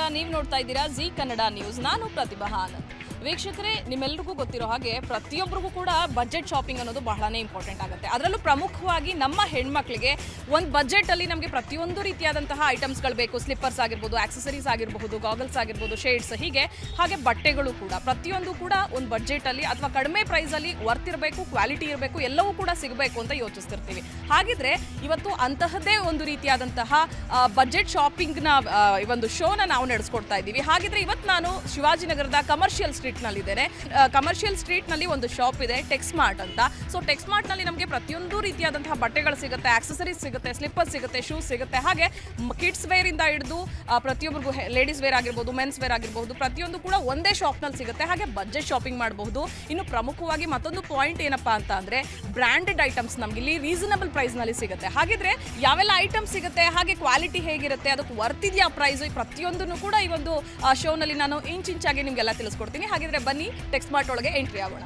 ನೀವು ನೋಡ್ತಾ ಇದ್ದೀರಾ ಜಿ ಕನ್ನಡ ನ್ಯೂಸ್. ನಾನು ಪ್ರತಿಭಾ ಆನಂದ್. ವೀಕ್ಷಕರೇ, ನಿಮ್ಮೆಲ್ಲರಿಗೂ ಗೊತ್ತಿರೋ ಹಾಗೆ ಪ್ರತಿಯೊಬ್ಬರಿಗೂ ಕೂಡ ಬಜೆಟ್ ಶಾಪಿಂಗ್ ಅನ್ನೋದು ಬಹಳನೇ ಇಂಪಾರ್ಟೆಂಟ್ ಆಗುತ್ತೆ. ಅದರಲ್ಲೂ ಪ್ರಮುಖವಾಗಿ ನಮ್ಮ ಹೆಣ್ಮಕ್ಳಿಗೆ ಒಂದು ಬಜೆಟಲ್ಲಿ ನಮಗೆ ಪ್ರತಿಯೊಂದು ರೀತಿಯಾದಂತಹ ಐಟಮ್ಸ್ಗಳು ಬೇಕು. ಸ್ಲಿಪ್ಪರ್ಸ್ ಆಗಿರ್ಬೋದು, ಆಕ್ಸೆಸರೀಸ್ ಆಗಿರಬಹುದು, ಗಾಗಲ್ಸ್ ಆಗಿರ್ಬೋದು, ಶೇಡ್ಸ್, ಹಾಗೆ ಬಟ್ಟೆಗಳು ಕೂಡ ಪ್ರತಿಯೊಂದು ಕೂಡ ಒಂದು ಬಜೆಟಲ್ಲಿ ಅಥವಾ ಕಡಿಮೆ ಪ್ರೈಸಲ್ಲಿ ವರ್ತ್ ಇರಬೇಕು, ಕ್ವಾಲಿಟಿ ಇರಬೇಕು, ಎಲ್ಲವೂ ಕೂಡ ಸಿಗಬೇಕು ಅಂತ ಯೋಚಿಸ್ತಿರ್ತೀವಿ. ಹಾಗಿದ್ರೆ ಇವತ್ತು ಅಂತಹದ್ದೇ ಒಂದು ರೀತಿಯಾದಂತಹ ಬಜೆಟ್ ಶಾಪಿಂಗ್ನ ಒಂದು ಶೋನ ನಾವು ನಡೆಸ್ಕೊಡ್ತಾ ಇದ್ದೀವಿ. ಹಾಗಿದ್ರೆ ಇವತ್ತು ನಾನು ಶಿವಾಜಿನಗರದ ಕಮರ್ಷಿಯಲ್ ಸ್ಟ್ರೀಟ್ನಲ್ಲಿದ್ದೇನೆ. ಕಮರ್ಷಿಯಲ್ ಸ್ಟ್ರೀಟ್ನಲ್ಲಿ ಒಂದು ಶಾಪ್ ಇದೆ, ಟೆಕ್ಸ್ಮಾರ್ಟ್ ಅಂತ. ಸೊ ಟೆಕ್ಸ್ಮಾರ್ಟ್ನಲ್ಲಿ ನಮಗೆ ಪ್ರತಿಯೊಂದು ರೀತಿಯಾದಂತಹ ಬಟ್ಟೆಗಳು ಸಿಗುತ್ತೆ, ಆಕ್ಸೆಸರೀಸ್ ಸಿಗುತ್ತೆ, ಸ್ಲಿಪ್ಪರ್ಸ್ ಸಿಗುತ್ತೆ, ಶೂಸ್ ಸಿಗುತ್ತೆ, ಹಾಗೆ ಕಿಡ್ಸ್ ವೇರಿಂದ ಹಿಡಿದು ಪ್ರತಿಯೊಬ್ಬರಿಗೂ ಲೇಡೀಸ್ ವೇರ್ ಆಗಿರ್ಬೋದು, ಮೆನ್ಸ್ ವೇರ್ ಆಗಿರ್ಬೋದು, ಪ್ರತಿಯೊಂದು ಕೂಡ ಒಂದೇ ಶಾಪ್ನಲ್ಲಿ ಸಿಗುತ್ತೆ. ಹಾಗೆ ಬಜೆಟ್ ಶಾಪಿಂಗ್ ಮಾಡಬಹುದು. ಇನ್ನು ಪ್ರಮುಖವಾಗಿ ಮತ್ತೊಂದು ಪಾಯಿಂಟ್ ಏನಪ್ಪಾ ಅಂತ ಅಂದರೆ ಬ್ರ್ಯಾಂಡೆಡ್ ಐಟಮ್ಸ್ ನಮ್ಗೆ ಇಲ್ಲಿ ರೀಸನಬಲ್ ಪ್ರೈಸ್ನಲ್ಲಿ ಸಿಗುತ್ತೆ. ಹಾಗಿದ್ರೆ ಯಾವೆಲ್ಲ ಐಟಮ್ಸ್ ಸಿಗುತ್ತೆ, ಹಾಗೆ ಕ್ವಾಲಿಟಿ ಹೇಗಿರುತ್ತೆ, ಅದಕ್ಕೆ ವರ್ತ್ ಇದೆಯಾ ಪ್ರೈಸ್, ಪ್ರತಿಯೊಂದನ್ನು ಕೂಡ ಈ ಒಂದು ಶೋನಲ್ಲಿ ನಾನು ಇಂಚಾಗಿ ನಿಮಗೆಲ್ಲ ತಿಳಿಸ್ಕೊಡ್ತೀನಿ. ಹಾಗಿದ್ರೆ ಬನ್ನಿ ಟೆಕ್ಸ್ಮಾರ್ಟ್ ಒಳಗೆ ಎಂಟ್ರಿ ಆಗೋಣ.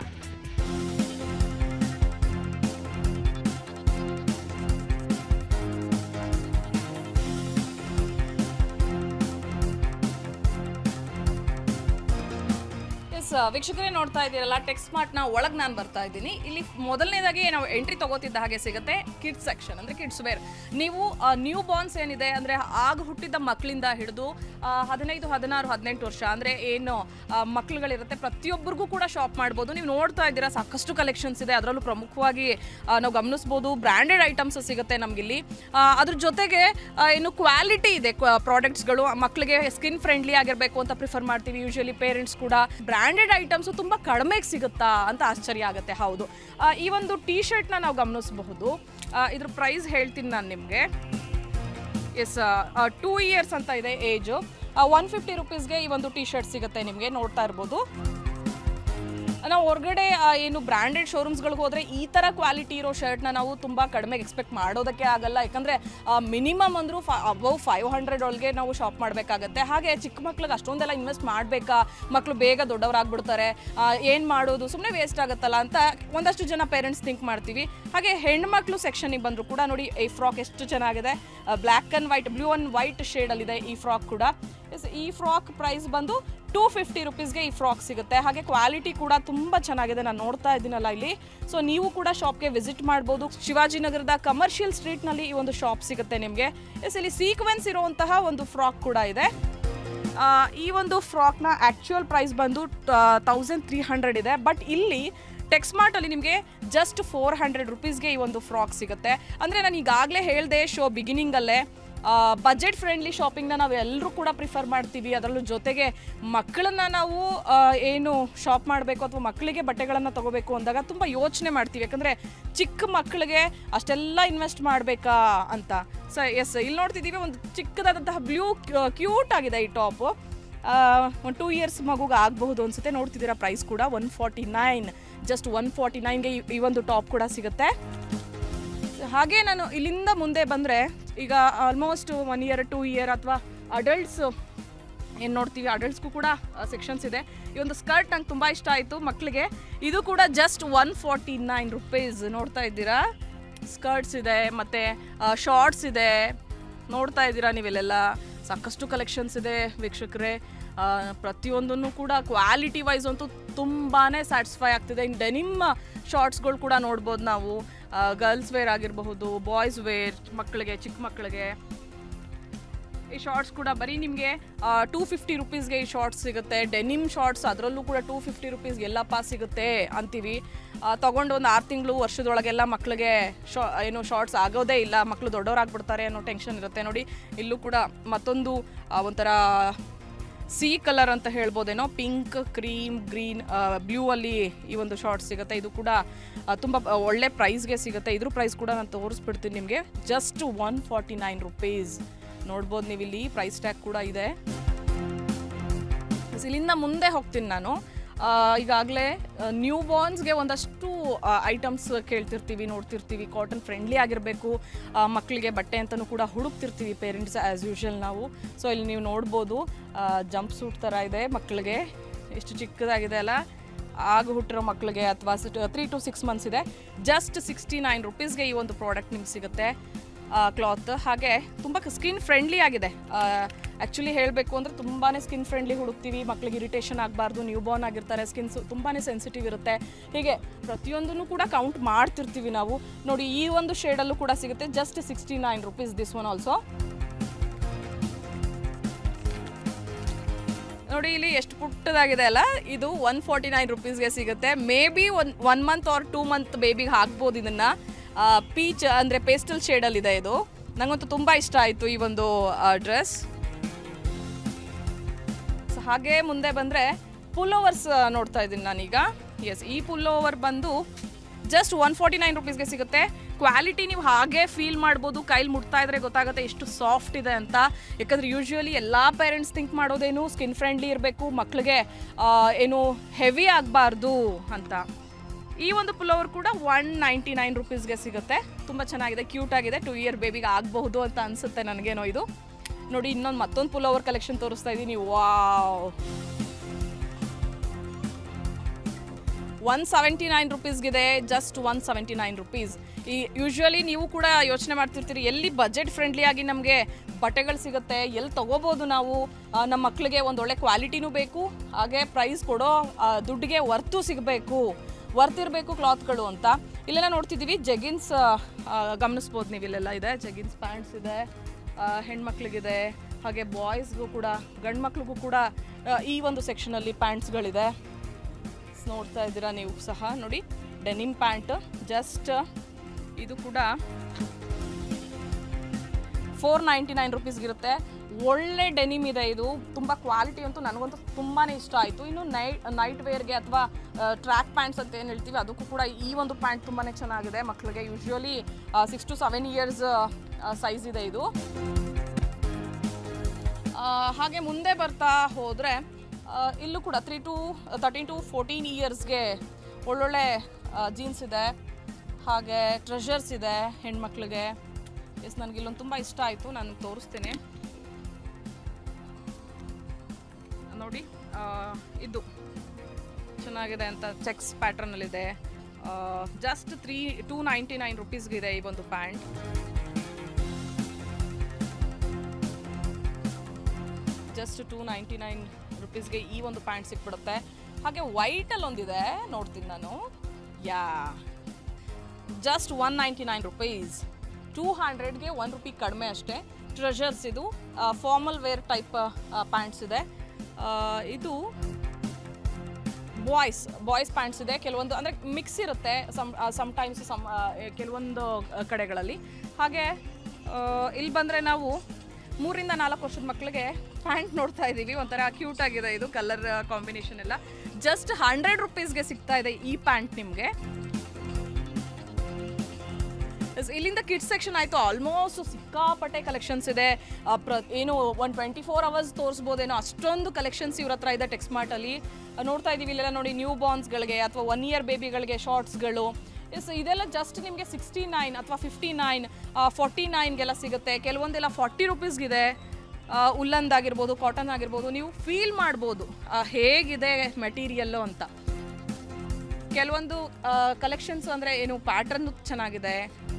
ವೀಕ್ಷಕರೇ, ನೋಡ್ತಾ ಇದ್ದೀರಲ್ಲ, ಟೆಕ್ಸ್ಮಾರ್ಟ್ನ ಒಳಗೆ ನಾನು ಬರ್ತಾ ಇದ್ದೀನಿ. ಇಲ್ಲಿ ಮೊದಲನೇದಾಗಿ ನಾವು ಎಂಟ್ರಿ ತಗೋತಿದ್ದ ಹಾಗೆ ಸಿಗುತ್ತೆ ಕಿಡ್ಸ್ ಸೆಕ್ಷನ್, ಅಂದರೆ ಕಿಡ್ಸ್ ವೇರ್. ನೀವು ನ್ಯೂ ಬಾರ್ನ್ಸ್ ಏನಿದೆ, ಅಂದರೆ ಆಗ ಹುಟ್ಟಿದ ಮಕ್ಕಳಿಂದ ಹಿಡಿದು 15, 16, 18 ವರ್ಷ ಅಂದರೆ ಏನು ಮಕ್ಕಳುಗಳಿರುತ್ತೆ, ಪ್ರತಿಯೊಬ್ಬರಿಗೂ ಕೂಡ ಶಾಪ್ ಮಾಡ್ಬೋದು. ನೀವು ನೋಡ್ತಾ ಇದ್ದೀರಾ, ಸಾಕಷ್ಟು ಕಲೆಕ್ಷನ್ಸ್ ಇದೆ. ಅದರಲ್ಲೂ ಪ್ರಮುಖವಾಗಿ ನಾವು ಗಮನಿಸ್ಬೋದು ಬ್ರ್ಯಾಂಡೆಡ್ ಐಟಮ್ಸ್ ಸಿಗುತ್ತೆ ನಮಗಿಲ್ಲಿ. ಅದ್ರ ಜೊತೆಗೆ ಇನ್ನು ಕ್ವಾಲಿಟಿ ಇದೆ ಪ್ರಾಡಕ್ಟ್ಸ್ಗಳು. ಮಕ್ಕಳಿಗೆ ಸ್ಕಿನ್ ಫ್ರೆಂಡ್ಲಿ ಆಗಿರಬೇಕು ಅಂತ ಪ್ರಿಫರ್ ಮಾಡ್ತೀವಿ ಯೂಶಲಿ ಪೇರೆಂಟ್ಸ್ ಕೂಡ. ಬ್ರ್ಯಾಂಡೆಡ್ ಐಟಮ್ಸ್ ತುಂಬಾ ಕಡಿಮೆಗೆ ಸಿಗುತ್ತಾ ಅಂತ ಆಶ್ಚರ್ಯ ಆಗುತ್ತೆ. ಹೌದು, ಈ ಒಂದು ಟೀ ಶರ್ಟ್ನ ನಾವು ಗಮನಿಸಬಹುದು. ಇದ್ರ ಪ್ರೈಸ್ ಹೇಳ್ತೀನಿ ನಾನು ನಿಮಗೆ. ಎಸ್, 2 years ಅಂತ ಇದೆ ಏಜು. 150 ರುಪೀಸ್ಗೆ ಈ ಒಂದು ಟೀ ಶರ್ಟ್ ಸಿಗುತ್ತೆ ನಿಮಗೆ. ನೋಡ್ತಾ ಇರ್ಬೋದು. ನಾವು ಹೊರಗಡೆ ಏನು ಬ್ರ್ಯಾಂಡೆಡ್ ಶೋರೂಮ್ಸ್ಗಳಿಗೆ ಹೋದರೆ ಈ ಥರ ಕ್ವಾಲಿಟಿ ಇರೋ ಶರ್ಟ್ನ ನಾವು ತುಂಬ ಕಡಿಮೆಗೆ ಎಕ್ಸ್ಪೆಕ್ಟ್ ಮಾಡೋದಕ್ಕೆ ಆಗಲ್ಲ. ಯಾಕಂದರೆ ಮಿನಿಮಮ್ ಅಂದರೂ ಅಬೌವ್ 500 ಒಳಗೆ ನಾವು ಶಾಪ್ ಮಾಡಬೇಕಾಗತ್ತೆ. ಹಾಗೆ ಚಿಕ್ಕ ಮಕ್ಳಿಗೆ ಅಷ್ಟೊಂದೆಲ್ಲ ಇನ್ವೆಸ್ಟ್ ಮಾಡಬೇಕಾ, ಮಕ್ಕಳು ಬೇಗ ದೊಡ್ಡವರಾಗ್ಬಿಡ್ತಾರೆ, ಏನು ಮಾಡೋದು, ಸುಮ್ಮನೆ ವೇಸ್ಟ್ ಆಗುತ್ತಲ್ಲ ಅಂತ ಒಂದಷ್ಟು ಜನ ಪೇರೆಂಟ್ಸ್ ಥಿಂಕ್ ಮಾಡ್ತೀವಿ. ಹಾಗೆ ಹೆಣ್ಮಕ್ಳು ಸೆಕ್ಷನಿಗೆ ಬಂದರೂ ಕೂಡ ನೋಡಿ, ಈ ಫ್ರಾಕ್ ಎಷ್ಟು ಚೆನ್ನಾಗಿದೆ. Black and white, blue and white ಶೇಡಲ್ಲಿದೆ ಈ ಫ್ರಾಕ್ ಕೂಡ. ಈ ಫ್ರಾಕ್ ಪ್ರೈಸ್ ಬಂದು 250 ರುಪೀಸ್ಗೆ ಈ ಫ್ರಾಕ್ ಸಿಗುತ್ತೆ. ಹಾಗೆ ಕ್ವಾಲಿಟಿ ಕೂಡ ತುಂಬ ಚೆನ್ನಾಗಿದೆ, ನಾನು ನೋಡ್ತಾ ಇದ್ದೀನಲ್ಲ ಇಲ್ಲಿ. ಸೊ ನೀವು ಕೂಡ ಶಾಪ್ಗೆ ವಿಸಿಟ್ ಮಾಡ್ಬೋದು. ಶಿವಾಜಿನಗರದ ಕಮರ್ಷಿಯಲ್ ಸ್ಟ್ರೀಟ್ನಲ್ಲಿ ಈ ಒಂದು ಶಾಪ್ ಸಿಗುತ್ತೆ ನಿಮಗೆ. ಇಲ್ಲಿ ಸೀಕ್ವೆನ್ಸ್ ಇರುವಂತಹ ಒಂದು ಫ್ರಾಕ್ ಕೂಡ ಇದೆ. ಈ ಒಂದು ಫ್ರಾಕ್ನ ಆ್ಯಕ್ಚುಯಲ್ ಪ್ರೈಸ್ ಬಂದು 1300 ಇದೆ. ಬಟ್ ಇಲ್ಲಿ ಟೆಕ್ಸ್ಮಾರ್ಟಲ್ಲಿ ನಿಮಗೆ ಜಸ್ಟ್ 400 ರುಪೀಸ್ಗೆ ಈ ಒಂದು ಫ್ರಾಕ್ ಸಿಗುತ್ತೆ. ಅಂದರೆ ನಾನು ಈಗಾಗಲೇ ಹೇಳಿದೆ ಶೋ ಬಿಗಿನಿಂಗಲ್ಲೇ, ಬಜೆಟ್ ಫ್ರೆಂಡ್ಲಿ ಶಾಪಿಂಗ್ನ ನಾವು ಎಲ್ಲರೂ ಕೂಡ ಪ್ರಿಫರ್ ಮಾಡ್ತೀವಿ. ಅದರಲ್ಲೂ ಜೊತೆಗೆ ಮಕ್ಕಳನ್ನ ನಾವು ಏನು ಶಾಪ್ ಮಾಡಬೇಕು ಅಥವಾ ಮಕ್ಕಳಿಗೆ ಬಟ್ಟೆಗಳನ್ನು ತೊಗೋಬೇಕು ಅಂದಾಗ ತುಂಬ ಯೋಚನೆ ಮಾಡ್ತೀವಿ. ಯಾಕಂದರೆ ಚಿಕ್ಕ ಮಕ್ಕಳಿಗೆ ಅಷ್ಟೆಲ್ಲ ಇನ್ವೆಸ್ಟ್ ಮಾಡಬೇಕಾ ಅಂತ. ಎಸ್, ಇಲ್ಲಿ ನೋಡ್ತಿದ್ದೀವಿ ಒಂದು ಚಿಕ್ಕದಾದಂತಹ ಬ್ಲೂ ಕ್ಯೂಟ್ ಆಗಿದೆ ಈ ಟಾಪು. ಒಂದು 2 years ಮಗುಗೆ ಆಗಬಹುದು ಅನಿಸುತ್ತೆ. ನೋಡ್ತಿದ್ದೀರಾ, ಪ್ರೈಸ್ ಕೂಡ 149, ಜಸ್ಟ್ 149ಗೆ ಈ ಒಂದು ಟಾಪ್ ಕೂಡ ಸಿಗುತ್ತೆ. ಹಾಗೆ ನಾನು ಇಲ್ಲಿಂದ ಮುಂದೆ ಬಂದರೆ ಈಗ ಆಲ್ಮೋಸ್ಟ್ 1 year 2 year ಅಥವಾ ಅಡಲ್ಟ್ಸ್ ಏನು ನೋಡ್ತೀವಿ, ಅಡಲ್ಟ್ಸ್ಗೂ ಕೂಡ ಸೆಕ್ಷನ್ಸ್ ಇದೆ. ಈ ಒಂದು ಸ್ಕರ್ಟ್ ನಂಗೆ ತುಂಬ ಇಷ್ಟ ಆಯಿತು ಮಕ್ಕಳಿಗೆ. ಇದು ಕೂಡ ಜಸ್ಟ್ 149 ರುಪೀಸ್. ನೋಡ್ತಾ ಇದ್ದೀರಾ, ಸ್ಕರ್ಟ್ಸ್ ಇದೆ ಮತ್ತು ಶಾರ್ಟ್ಸ್ ಇದೆ. ನೋಡ್ತಾ ಇದ್ದೀರಾ ನೀವೆಲ್ಲ, ಸಾಕಷ್ಟು ಕಲೆಕ್ಷನ್ಸ್ ಇದೆ ವೀಕ್ಷಕರೇ. ಪ್ರತಿಯೊಂದನ್ನು ಕೂಡ ಕ್ವಾಲಿಟಿ ವೈಸ್ ಅಂತೂ ತುಂಬಾ ಸ್ಯಾಟಿಸ್ಫೈ ಆಗ್ತಿದೆ. ಇನ್ನು ಡೆನಿಮ್ ಶಾರ್ಟ್ಸ್ಗಳು ಕೂಡ ನೋಡ್ಬೋದು ನಾವು. ಗರ್ಲ್ಸ್ ವೇರ್ ಆಗಿರಬಹುದು, ಬಾಯ್ಸ್ ವೇರ್, ಮಕ್ಕಳಿಗೆ, ಚಿಕ್ಕ ಮಕ್ಕಳಿಗೆ ಈ ಶಾರ್ಟ್ಸ್ ಕೂಡ ಬರೀ ನಿಮಗೆ 250 ರುಪೀಸ್ಗೆ ಈ ಶಾರ್ಟ್ಸ್ ಸಿಗುತ್ತೆ. ಡೆನಿಮ್ ಶಾರ್ಟ್ಸ್ ಅದರಲ್ಲೂ ಕೂಡ 250 ರುಪೀಸ್ಗೆ ಎಲ್ಲಪ್ಪ ಸಿಗುತ್ತೆ ಅಂತೀವಿ. ತೊಗೊಂಡು ಒಂದು 6 ತಿಂಗಳು ವರ್ಷದೊಳಗೆಲ್ಲ ಮಕ್ಕಳಿಗೆ ಏನು ಶಾರ್ಟ್ಸ್ ಆಗೋದೇ ಇಲ್ಲ, ಮಕ್ಕಳು ದೊಡ್ಡವರಾಗ್ಬಿಡ್ತಾರೆ ಅನ್ನೋ ಟೆನ್ಷನ್ ಇರುತ್ತೆ. ನೋಡಿ, ಇಲ್ಲೂ ಕೂಡ ಮತ್ತೊಂದು ಒಂಥರ ಸಿ ಕಲರ್ ಅಂತ ಹೇಳ್ಬೋದೇನೋ, ಪಿಂಕ್, ಕ್ರೀಮ್, ಗ್ರೀನ್, ಬ್ಲೂ ಅಲ್ಲಿ ಈ ಒಂದು ಶಾರ್ಟ್ಸ್ ಸಿಗುತ್ತೆ. ಇದು ಕೂಡ ತುಂಬ ಒಳ್ಳೆ ಪ್ರೈಸ್ಗೆ ಸಿಗುತ್ತೆ. ಇದ್ರ ಪ್ರೈಸ್ ಕೂಡ ನಾನು ತೋರಿಸ್ಬಿಡ್ತೀನಿ ನಿಮಗೆ. Just 149 rupees. ನೋಡ್ಬೋದು ನೀವು, ಇಲ್ಲಿ ಪ್ರೈಸ್ ಟ್ಯಾಗ್ ಕೂಡ ಇದೆ. ಇಲ್ಲಿಂದ ಮುಂದೆ ಹೋಗ್ತೀನಿ ನಾನು. ಈಗಾಗಲೇ ನ್ಯೂ ಬಾರ್ನ್ಸ್ಗೆ ಒಂದಷ್ಟು ಐಟಮ್ಸ್ ಕೇಳ್ತಿರ್ತೀವಿ, ನೋಡ್ತಿರ್ತೀವಿ. ಕಾಟನ್ ಫ್ರೆಂಡ್ಲಿ ಆಗಿರಬೇಕು ಮಕ್ಕಳಿಗೆ ಬಟ್ಟೆ ಅಂತಲೂ ಕೂಡ ಹುಡುಕ್ತಿರ್ತೀವಿ ಪೇರೆಂಟ್ಸ್ ಆ್ಯಸ್ ಯೂಶುವಲ್ ನಾವು. ಸೊ ಇಲ್ಲಿ ನೀವು ನೋಡ್ಬೋದು, ಜಂಪ್ ಸೂಟ್ ಥರ ಇದೆ ಮಕ್ಕಳಿಗೆ. ಎಷ್ಟು ಚಿಕ್ಕದಾಗಿದೆ ಅಲ್ಲ. ಆಗ ಹುಟ್ಟಿರೋ ಮಕ್ಕಳಿಗೆ ಅಥವಾ 3 to 6 months ಇದೆ. ಜಸ್ಟ್ 69 ರುಪೀಸ್ಗೆ ಈ ಒಂದು ಪ್ರಾಡಕ್ಟ್ ನಿಮ್ಗೆ ಸಿಗುತ್ತೆ. ಕ್ಲಾತ್. ಹಾಗೆ ತುಂಬ ಸ್ಕಿನ್ ಫ್ರೆಂಡ್ಲಿ ಆಗಿದೆ. ಆ್ಯಕ್ಚುಲಿ ಹೇಳಬೇಕು ಅಂದರೆ ತುಂಬಾ ಸ್ಕಿನ್ ಫ್ರೆಂಡ್ಲಿ ಹುಡುಕ್ತೀವಿ, ಮಕ್ಳಿಗೆ ಇರಿಟೇಷನ್ ಆಗಬಾರ್ದು, ನ್ಯೂ ಬಾರ್ನ್ ಆಗಿರ್ತಾರೆ, ಸ್ಕಿನ್ ತುಂಬಾ ಸೆನ್ಸಿಟಿವ್ ಇರುತ್ತೆ. ಹೀಗೆ ಪ್ರತಿಯೊಂದನ್ನು ಕೂಡ ಕೌಂಟ್ ಮಾಡ್ತಿರ್ತೀವಿ ನಾವು. ನೋಡಿ ಈ ಒಂದು ಶೇಡಲ್ಲೂ ಕೂಡ ಸಿಗುತ್ತೆ, just 69 rupees this one also. ನೋಡಿ ಇಲ್ಲಿ ಎಷ್ಟು ಪುಟ್ಟದಾಗಿದೆ ಅಲ್ಲ, ಇದು 149 rupeesಗೆ ಸಿಗುತ್ತೆ. Maybe one month or 2 month ಬೇಬಿಗೆ ಹಾಕ್ಬೋದು ಇದನ್ನು. ಪೀಚ್ ಅಂದರೆ ಪೇಸ್ಟಲ್ ಶೇಡಲ್ಲಿದೆ ಇದು. ನನಗಂತೂ ತುಂಬ ಇಷ್ಟ ಆಯಿತು ಈ ಒಂದು ಡ್ರೆಸ್. ಹಾಗೆ ಮುಂದೆ ಬಂದರೆ ಪುಲ್ಲೋವರ್ಸ್ ನೋಡ್ತಾ ಇದ್ದೀನಿ ನಾನೀಗ. ಎಸ್, ಈ ಪುಲ್ಲೋವರ್ ಬಂದು ಜಸ್ಟ್ 149 rupeesಗೆ ಸಿಗುತ್ತೆ. ಕ್ವಾಲಿಟಿ ನೀವು ಹಾಗೆ ಫೀಲ್ ಮಾಡ್ಬೋದು, ಕೈಲಿ ಮುಟ್ತಾ ಇದ್ರೆ ಗೊತ್ತಾಗುತ್ತೆ ಎಷ್ಟು ಸಾಫ್ಟ್ ಇದೆ ಅಂತ. ಯಾಕಂದರೆ ಯೂಶ್ವಲಿ ಎಲ್ಲ ಪೇರೆಂಟ್ಸ್ ಥಿಂಕ್ ಮಾಡೋದೇನು ಸ್ಕಿನ್ ಫ್ರೆಂಡ್ಲಿ ಇರಬೇಕು, ಮಕ್ಕಳಿಗೆ ಏನು ಹೆವಿ ಆಗಬಾರ್ದು ಅಂತ. ಈ ಒಂದು ಪುಲ್ಲೋವರ್ ಕೂಡ 199 rupeesಗೆ ಸಿಗುತ್ತೆ. ತುಂಬ ಚೆನ್ನಾಗಿದೆ, ಕ್ಯೂಟ್ ಆಗಿದೆ, 2 year ಬೇಬಿಗೆ ಆಗಬಹುದು ಅಂತ ಅನಿಸುತ್ತೆ ನನಗೇನೋ ಇದು. ನೋಡಿ ಇನ್ನೊಂದು ಮತ್ತೊಂದು ಪುಲ್ಲೋವರ್ ಕಲೆಕ್ಷನ್ ತೋರಿಸ್ತಾ ಇದ್ದೀನಿ. ವಾವ್, 179 rupeesಗಿದೆ, ಜಸ್ಟ್ 179 rupees. ಈ ಯೂಶ್ವಲಿ ನೀವು ಕೂಡ ಯೋಚನೆ ಮಾಡ್ತಿರ್ತೀರಿ ಎಲ್ಲಿ ಬಜೆಟ್ ಫ್ರೆಂಡ್ಲಿ ಆಗಿ ನಮಗೆ ಬಟ್ಟೆಗಳು ಸಿಗುತ್ತೆ, ಎಲ್ಲಿ ತೊಗೋಬೋದು ನಾವು, ನಮ್ಮ ಮಕ್ಕಳಿಗೆ ಒಂದು ಒಳ್ಳೆ ಕ್ವಾಲಿಟಿನೂ ಬೇಕು, ಹಾಗೆ ಪ್ರೈಸ್ ಕೊಡೋ ದುಡ್ಡಿಗೆ ವರ್ತು ಸಿಗಬೇಕು, ವರ್ತಿರಬೇಕು ಕ್ಲಾತ್ಗಳು ಅಂತ. ಇಲ್ಲೆಲ್ಲ ನೋಡ್ತಿದ್ದೀವಿ ಜೆಗಿನ್ಸ್, ಗಮನಿಸ್ಬೋದು ನೀವು, ಇಲ್ಲೆಲ್ಲ ಇದೆ ಜೆಗಿನ್ಸ್ ಪ್ಯಾಂಟ್ಸ್ ಇದೆ, ಹೆಣ್ಮಕ್ಳಿಗಿದೆ, ಹಾಗೆ ಬಾಯ್ಸ್ಗೂ ಕೂಡ ಗಂಡು ಮಕ್ಳಿಗೂ ಕೂಡ ಈ ಒಂದು ಸೆಕ್ಷನಲ್ಲಿ ಪ್ಯಾಂಟ್ಸ್ಗಳಿದೆ. ನೋಡ್ತಾ ಇದ್ದೀರಾ ನೀವು ಸಹ. ನೋಡಿ ಡೆನಿಮ್ ಪ್ಯಾಂಟ್, ಜಸ್ಟ್ ಇದು ಕೂಡ 499 rupeesಗಿರುತ್ತೆ. ಒಳ್ಳೆ ಡೆನಿಮ್ ಇದೆ ಇದು, ತುಂಬ ಕ್ವಾಲಿಟಿ ಅಂತೂ ನನಗಂತೂ ತುಂಬಾ ಇಷ್ಟ ಆಯಿತು. ಇನ್ನು ನೈಟ್ ವೇರ್ಗೆ ಅಥವಾ ಟ್ರ್ಯಾಕ್ ಪ್ಯಾಂಟ್ಸ್ ಅಂತ ಏನು ಹೇಳ್ತೀವಿ ಅದಕ್ಕೂ ಕೂಡ ಈ ಒಂದು ಪ್ಯಾಂಟ್ ತುಂಬಾ ಚೆನ್ನಾಗಿದೆ ಮಕ್ಕಳಿಗೆ. ಯೂಶ್ವಲಿ 6 to 7 years ಸೈಜ್ ಇದೆ ಇದು. ಹಾಗೆ ಮುಂದೆ ಬರ್ತಾ ಹೋದರೆ ಇಲ್ಲೂ ಕೂಡ 13 to 14 yearsಗೆ ಒಳ್ಳೊಳ್ಳೆ ಜೀನ್ಸ್ ಇದೆ, ಹಾಗೆ ಟ್ರೆಷರ್ಸ್ ಇದೆ ಹೆಣ್ಮಕ್ಳಿಗೆ. ಎಸ್, ನನಗೆ ಇಲ್ಲೊಂದು ತುಂಬ ಇಷ್ಟ ಆಯಿತು, ನಾನು ತೋರಿಸ್ತೀನಿ ನೋಡಿ. ಇದು ಚೆನ್ನಾಗಿದೆ ಅಂತ ಚೆಕ್ಸ್ ಪ್ಯಾಟ್ರನಲ್ಲಿದೆ. ಜಸ್ಟ್ 299 rupeesಗಿದೆ ಈ ಒಂದು ಪ್ಯಾಂಟ್. ಜಸ್ಟ್ 299 rupeesಗೆ ಈ ಒಂದು ಪ್ಯಾಂಟ್ ಸಿಕ್ಬಿಡುತ್ತೆ. ಹಾಗೆ ವೈಟಲ್ಲಿ ಒಂದಿದೆ ನೋಡ್ತೀನಿ ನಾನು. ಯಾ, ಜಸ್ಟ್ 199 rupees, 200ಗೆ 1 rupee ಕಡಿಮೆ ಅಷ್ಟೇ. ಟ್ರೆಷರ್ಸ್ ಇದು, ಫಾರ್ಮಲ್ ವೇರ್ ಟೈಪ್ ಪ್ಯಾಂಟ್ಸ್ ಇದೆ. ಇದು ಬಾಯ್ಸ್ ಪ್ಯಾಂಟ್ಸ್ ಇದೆ. ಕೆಲವೊಂದು ಅಂದರೆ ಮಿಕ್ಸ್ ಇರುತ್ತೆ ಸಮ್ಟೈಮ್ಸ್ ಕೆಲವೊಂದು ಕಡೆಗಳಲ್ಲಿ. ಹಾಗೆ ಇಲ್ಲಿ ಬಂದರೆ ನಾವು 3 ರಿಂದ 4 ವರ್ಷದ ಮಕ್ಕಳಿಗೆ ಪ್ಯಾಂಟ್ ನೋಡ್ತಾ ಇದ್ದೀವಿ. ಒಂಥರ ಕ್ಯೂಟ್ ಆಗಿದೆ ಇದು, ಕಲರ್ ಕಾಂಬಿನೇಷನ್ ಎಲ್ಲ. ಜಸ್ಟ್ 100 rupeesಗೆ ಸಿಗ್ತಾ ಇದೆ ಈ ಪ್ಯಾಂಟ್ ನಿಮಗೆ. ಇಲ್ಲಿಂದ ಕಿಡ್ಸ್ ಸೆಕ್ಷನ್ ಆಯಿತು. ಆಲ್ಮೋಸ್ಟ್ ಸಿಕ್ಕಾಪಟ್ಟೆ ಕಲೆಕ್ಷನ್ಸ್ ಇದೆ. ಏನು 24 hours ತೋರಿಸ್ಬೋದೇನೋ ಅಷ್ಟೊಂದು ಕಲೆಕ್ಷನ್ಸ್ ಇವ್ರ ಹತ್ರ ಇದೆ ಟೆಕ್ಸ್ಮಾರ್ಟಲ್ಲಿ. ನೋಡ್ತಾ ಇದ್ದೀವಿ ಇಲ್ಲೆಲ್ಲ ನೋಡಿ, ನ್ಯೂ ಬಾರ್ನ್ಸ್ಗಳಿಗೆ ಅಥವಾ 1 year ಬೇಬಿಗಳಿಗೆ ಶಾರ್ಟ್ಸ್ಗಳು. ಎಸ್, ಇದೆಲ್ಲ ಜಸ್ಟ್ ನಿಮಗೆ 69 ಅಥವಾ 59, 49ಗೆಲ್ಲ ಸಿಗುತ್ತೆ. ಕೆಲವೊಂದೆಲ್ಲ 40 rupeesಗಿದೆ. ಉಲ್ಲಂದಾಗಿರ್ಬೋದು, ಕಾಟನ್ ಆಗಿರ್ಬೋದು, ನೀವು ಫೀಲ್ ಮಾಡ್ಬೋದು ಹೇಗಿದೆ ಮೆಟೀರಿಯಲ್ಲು ಅಂತ. ಕೆಲವೊಂದು ಕಲೆಕ್ಷನ್ಸ್ ಅಂದರೆ ಏನು ಪ್ಯಾಟ್ರನ್ ಚೆನ್ನಾಗಿದೆ,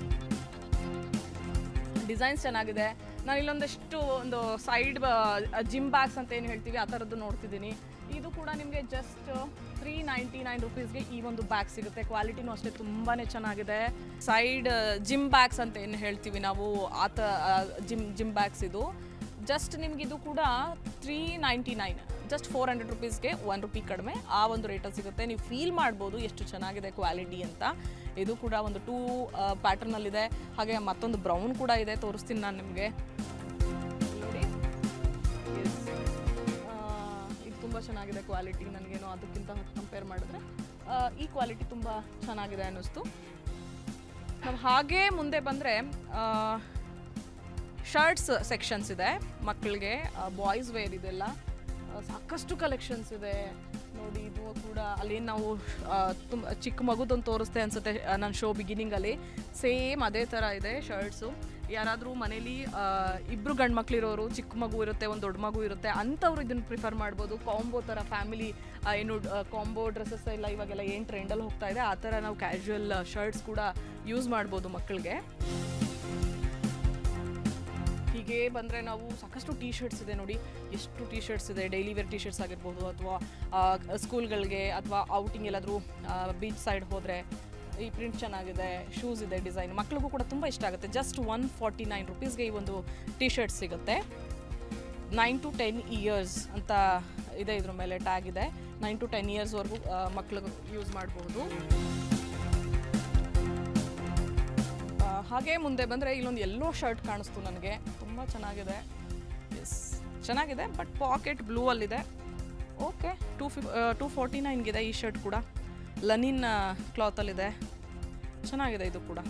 ಡಿಸೈನ್ಸ್ ಚೆನ್ನಾಗಿದೆ. ನಾನು ಇಲ್ಲೊಂದಷ್ಟು ಒಂದು ಸೈಡ್ ಜಿಮ್ ಬ್ಯಾಗ್ಸ್ ಅಂತ ಏನು ಹೇಳ್ತೀವಿ ಆ ಥರದ್ದು ನೋಡ್ತಿದ್ದೀನಿ. ಇದು ಕೂಡ ನಿಮಗೆ ಜಸ್ಟ್ 399 rupeesಗೆ ಈ ಒಂದು ಬ್ಯಾಗ್ ಸಿಗುತ್ತೆ. ಕ್ವಾಲಿಟಿನೂ ಅಷ್ಟೇ ತುಂಬಾ ಚೆನ್ನಾಗಿದೆ. ಸೈಡ್ ಜಿಮ್ ಬ್ಯಾಗ್ಸ್ ಅಂತ ಏನು ಹೇಳ್ತೀವಿ ನಾವು ಜಿಮ್ ಬ್ಯಾಗ್ಸ್ ಇದು. ಜಸ್ಟ್ ನಿಮಗಿದು ಕೂಡ 399, ಜಸ್ಟ್ 400 rupeesಗೆ 1 rupee ಕಡಿಮೆ ಆ ಒಂದು ರೇಟಲ್ಲಿ ಸಿಗುತ್ತೆ. ನೀವು ಫೀಲ್ ಮಾಡ್ಬೋದು ಎಷ್ಟು ಚೆನ್ನಾಗಿದೆ ಕ್ವಾಲಿಟಿ ಅಂತ. ಇದು ಕೂಡ ಒಂದು 2 ಪ್ಯಾಟರ್ನಲ್ಲಿದೆ. ಹಾಗೆ ಮತ್ತೊಂದು ಬ್ರೌನ್ ಕೂಡ ಇದೆ, ತೋರಿಸ್ತೀನಿ ನಾನು ನಿಮಗೆ ನೋಡಿ. ಇದು ತುಂಬ ಚೆನ್ನಾಗಿದೆ ಕ್ವಾಲಿಟಿ. ನನಗೇನೋ ಅದಕ್ಕಿಂತ ಕಂಪೇರ್ ಮಾಡಿದ್ರೆ ಈ ಕ್ವಾಲಿಟಿ ತುಂಬ ಚೆನ್ನಾಗಿದೆ ಅನ್ನಿಸ್ತು. ನಾವು ಹಾಗೇ ಮುಂದೆ ಬಂದರೆ ಶರ್ಟ್ಸ್ ಸೆಕ್ಷನ್ಸ್ ಇದೆ ಮಕ್ಕಳಿಗೆ, ಬಾಯ್ಸ್ ವೇರ್ ಇದೆಲ್ಲ ಸಾಕಷ್ಟು ಕಲೆಕ್ಷನ್ಸ್ ಇದೆ ನೋಡಿ. ಇದು ಕೂಡ ಅಲ್ಲೇನು ನಾವು ತುಂಬ ಚಿಕ್ಕ ಮಗುದೊಂದು ತೋರಿಸ್ತೆ ಅನಿಸುತ್ತೆ ನನ್ನ ಶೋ ಬಿಗಿನಿಂಗಲ್ಲಿ, ಸೇಮ್ ಅದೇ ಥರ ಇದೆ ಶರ್ಟ್ಸು. ಯಾರಾದರೂ ಮನೇಲಿ 2 ಗಂಡು ಮಕ್ಕಳಿರೋರು, ಚಿಕ್ಕ ಮಗು ಇರುತ್ತೆ, ಒಂದು ದೊಡ್ಡ ಮಗು ಇರುತ್ತೆ, ಅಂಥವ್ರು ಇದನ್ನು ಪ್ರಿಫರ್ ಮಾಡ್ಬೋದು. ಕಾಂಬೋ ಥರ ಫ್ಯಾಮಿಲಿ ಏನು ಕಾಂಬೋ ಡ್ರೆಸ್ಸಸ್ ಎಲ್ಲ ಇವಾಗೆಲ್ಲ ಏನು ಟ್ರೆಂಡಲ್ಲಿ ಹೋಗ್ತಾ ಇದೆ ಆ ಥರ ನಾವು ಕ್ಯಾಶುವಲ್ ಶರ್ಟ್ಸ್ ಕೂಡ ಯೂಸ್ ಮಾಡ್ಬೋದು ಮಕ್ಕಳಿಗೆ. ಇಲ್ಲಿಗೆ ಬಂದರೆ ನಾವು ಸಾಕಷ್ಟು ಟೀ ಶರ್ಟ್ಸ್ ಇದೆ ನೋಡಿ, ಎಷ್ಟು ಟೀ ಶರ್ಟ್ಸ್ ಇದೆ. ಡೈಲಿ ವೇರ್ ಟೀ ಶರ್ಟ್ಸ್ ಆಗಿರ್ಬೋದು, ಅಥವಾ ಸ್ಕೂಲ್ಗಳಿಗೆ ಅಥವಾ ಔಟಿಂಗ್ ಎಲ್ಲಾದರೂ ಬೀಚ್ ಸೈಡ್ ಹೋದರೆ ಈ ಪ್ರಿಂಟ್ ಚೆನ್ನಾಗಿದೆ. ಶೂಸ್ ಇದೆ, ಡಿಸೈನ್ ಮಕ್ಳಿಗೂ ಕೂಡ ತುಂಬ ಇಷ್ಟ ಆಗುತ್ತೆ. ಜಸ್ಟ್ 149 ರುಪೀಸ್ಗೆ ಈ ಒಂದು ಟೀ ಶರ್ಟ್ ಸಿಗುತ್ತೆ. 9 to 10 ಇಯರ್ಸ್ ಅಂತ ಇದೆ, ಇದ್ರ ಮೇಲೆ ಟ್ಯಾಗ್ ಇದೆ. 9 to 10 ಇಯರ್ಸ್ವರೆಗೂ ಮಕ್ಳಿಗೆ ಯೂಸ್ ಮಾಡಬಹುದು. ಹಾಗೆ ಮುಂದೆ ಬಂದರೆ ಇಲ್ಲೊಂದು ಎಲ್ಲೋ ಶರ್ಟ್ ಕಾಣಿಸ್ತು ನನಗೆ, ತುಂಬ ಚೆನ್ನಾಗಿದೆ. ಎಸ್, ಚೆನ್ನಾಗಿದೆ, ಬಟ್ ಪಾಕೆಟ್ ಬ್ಲೂ ಅಲ್ಲಿದೆ. ಓಕೆ, 249ಗಿದೆ ಈ ಶರ್ಟ್ ಕೂಡ. ಲನಿನ್ ಕ್ಲಾತಲ್ಲಿದೆ, ಚೆನ್ನಾಗಿದೆ ಇದು ಕೂಡ.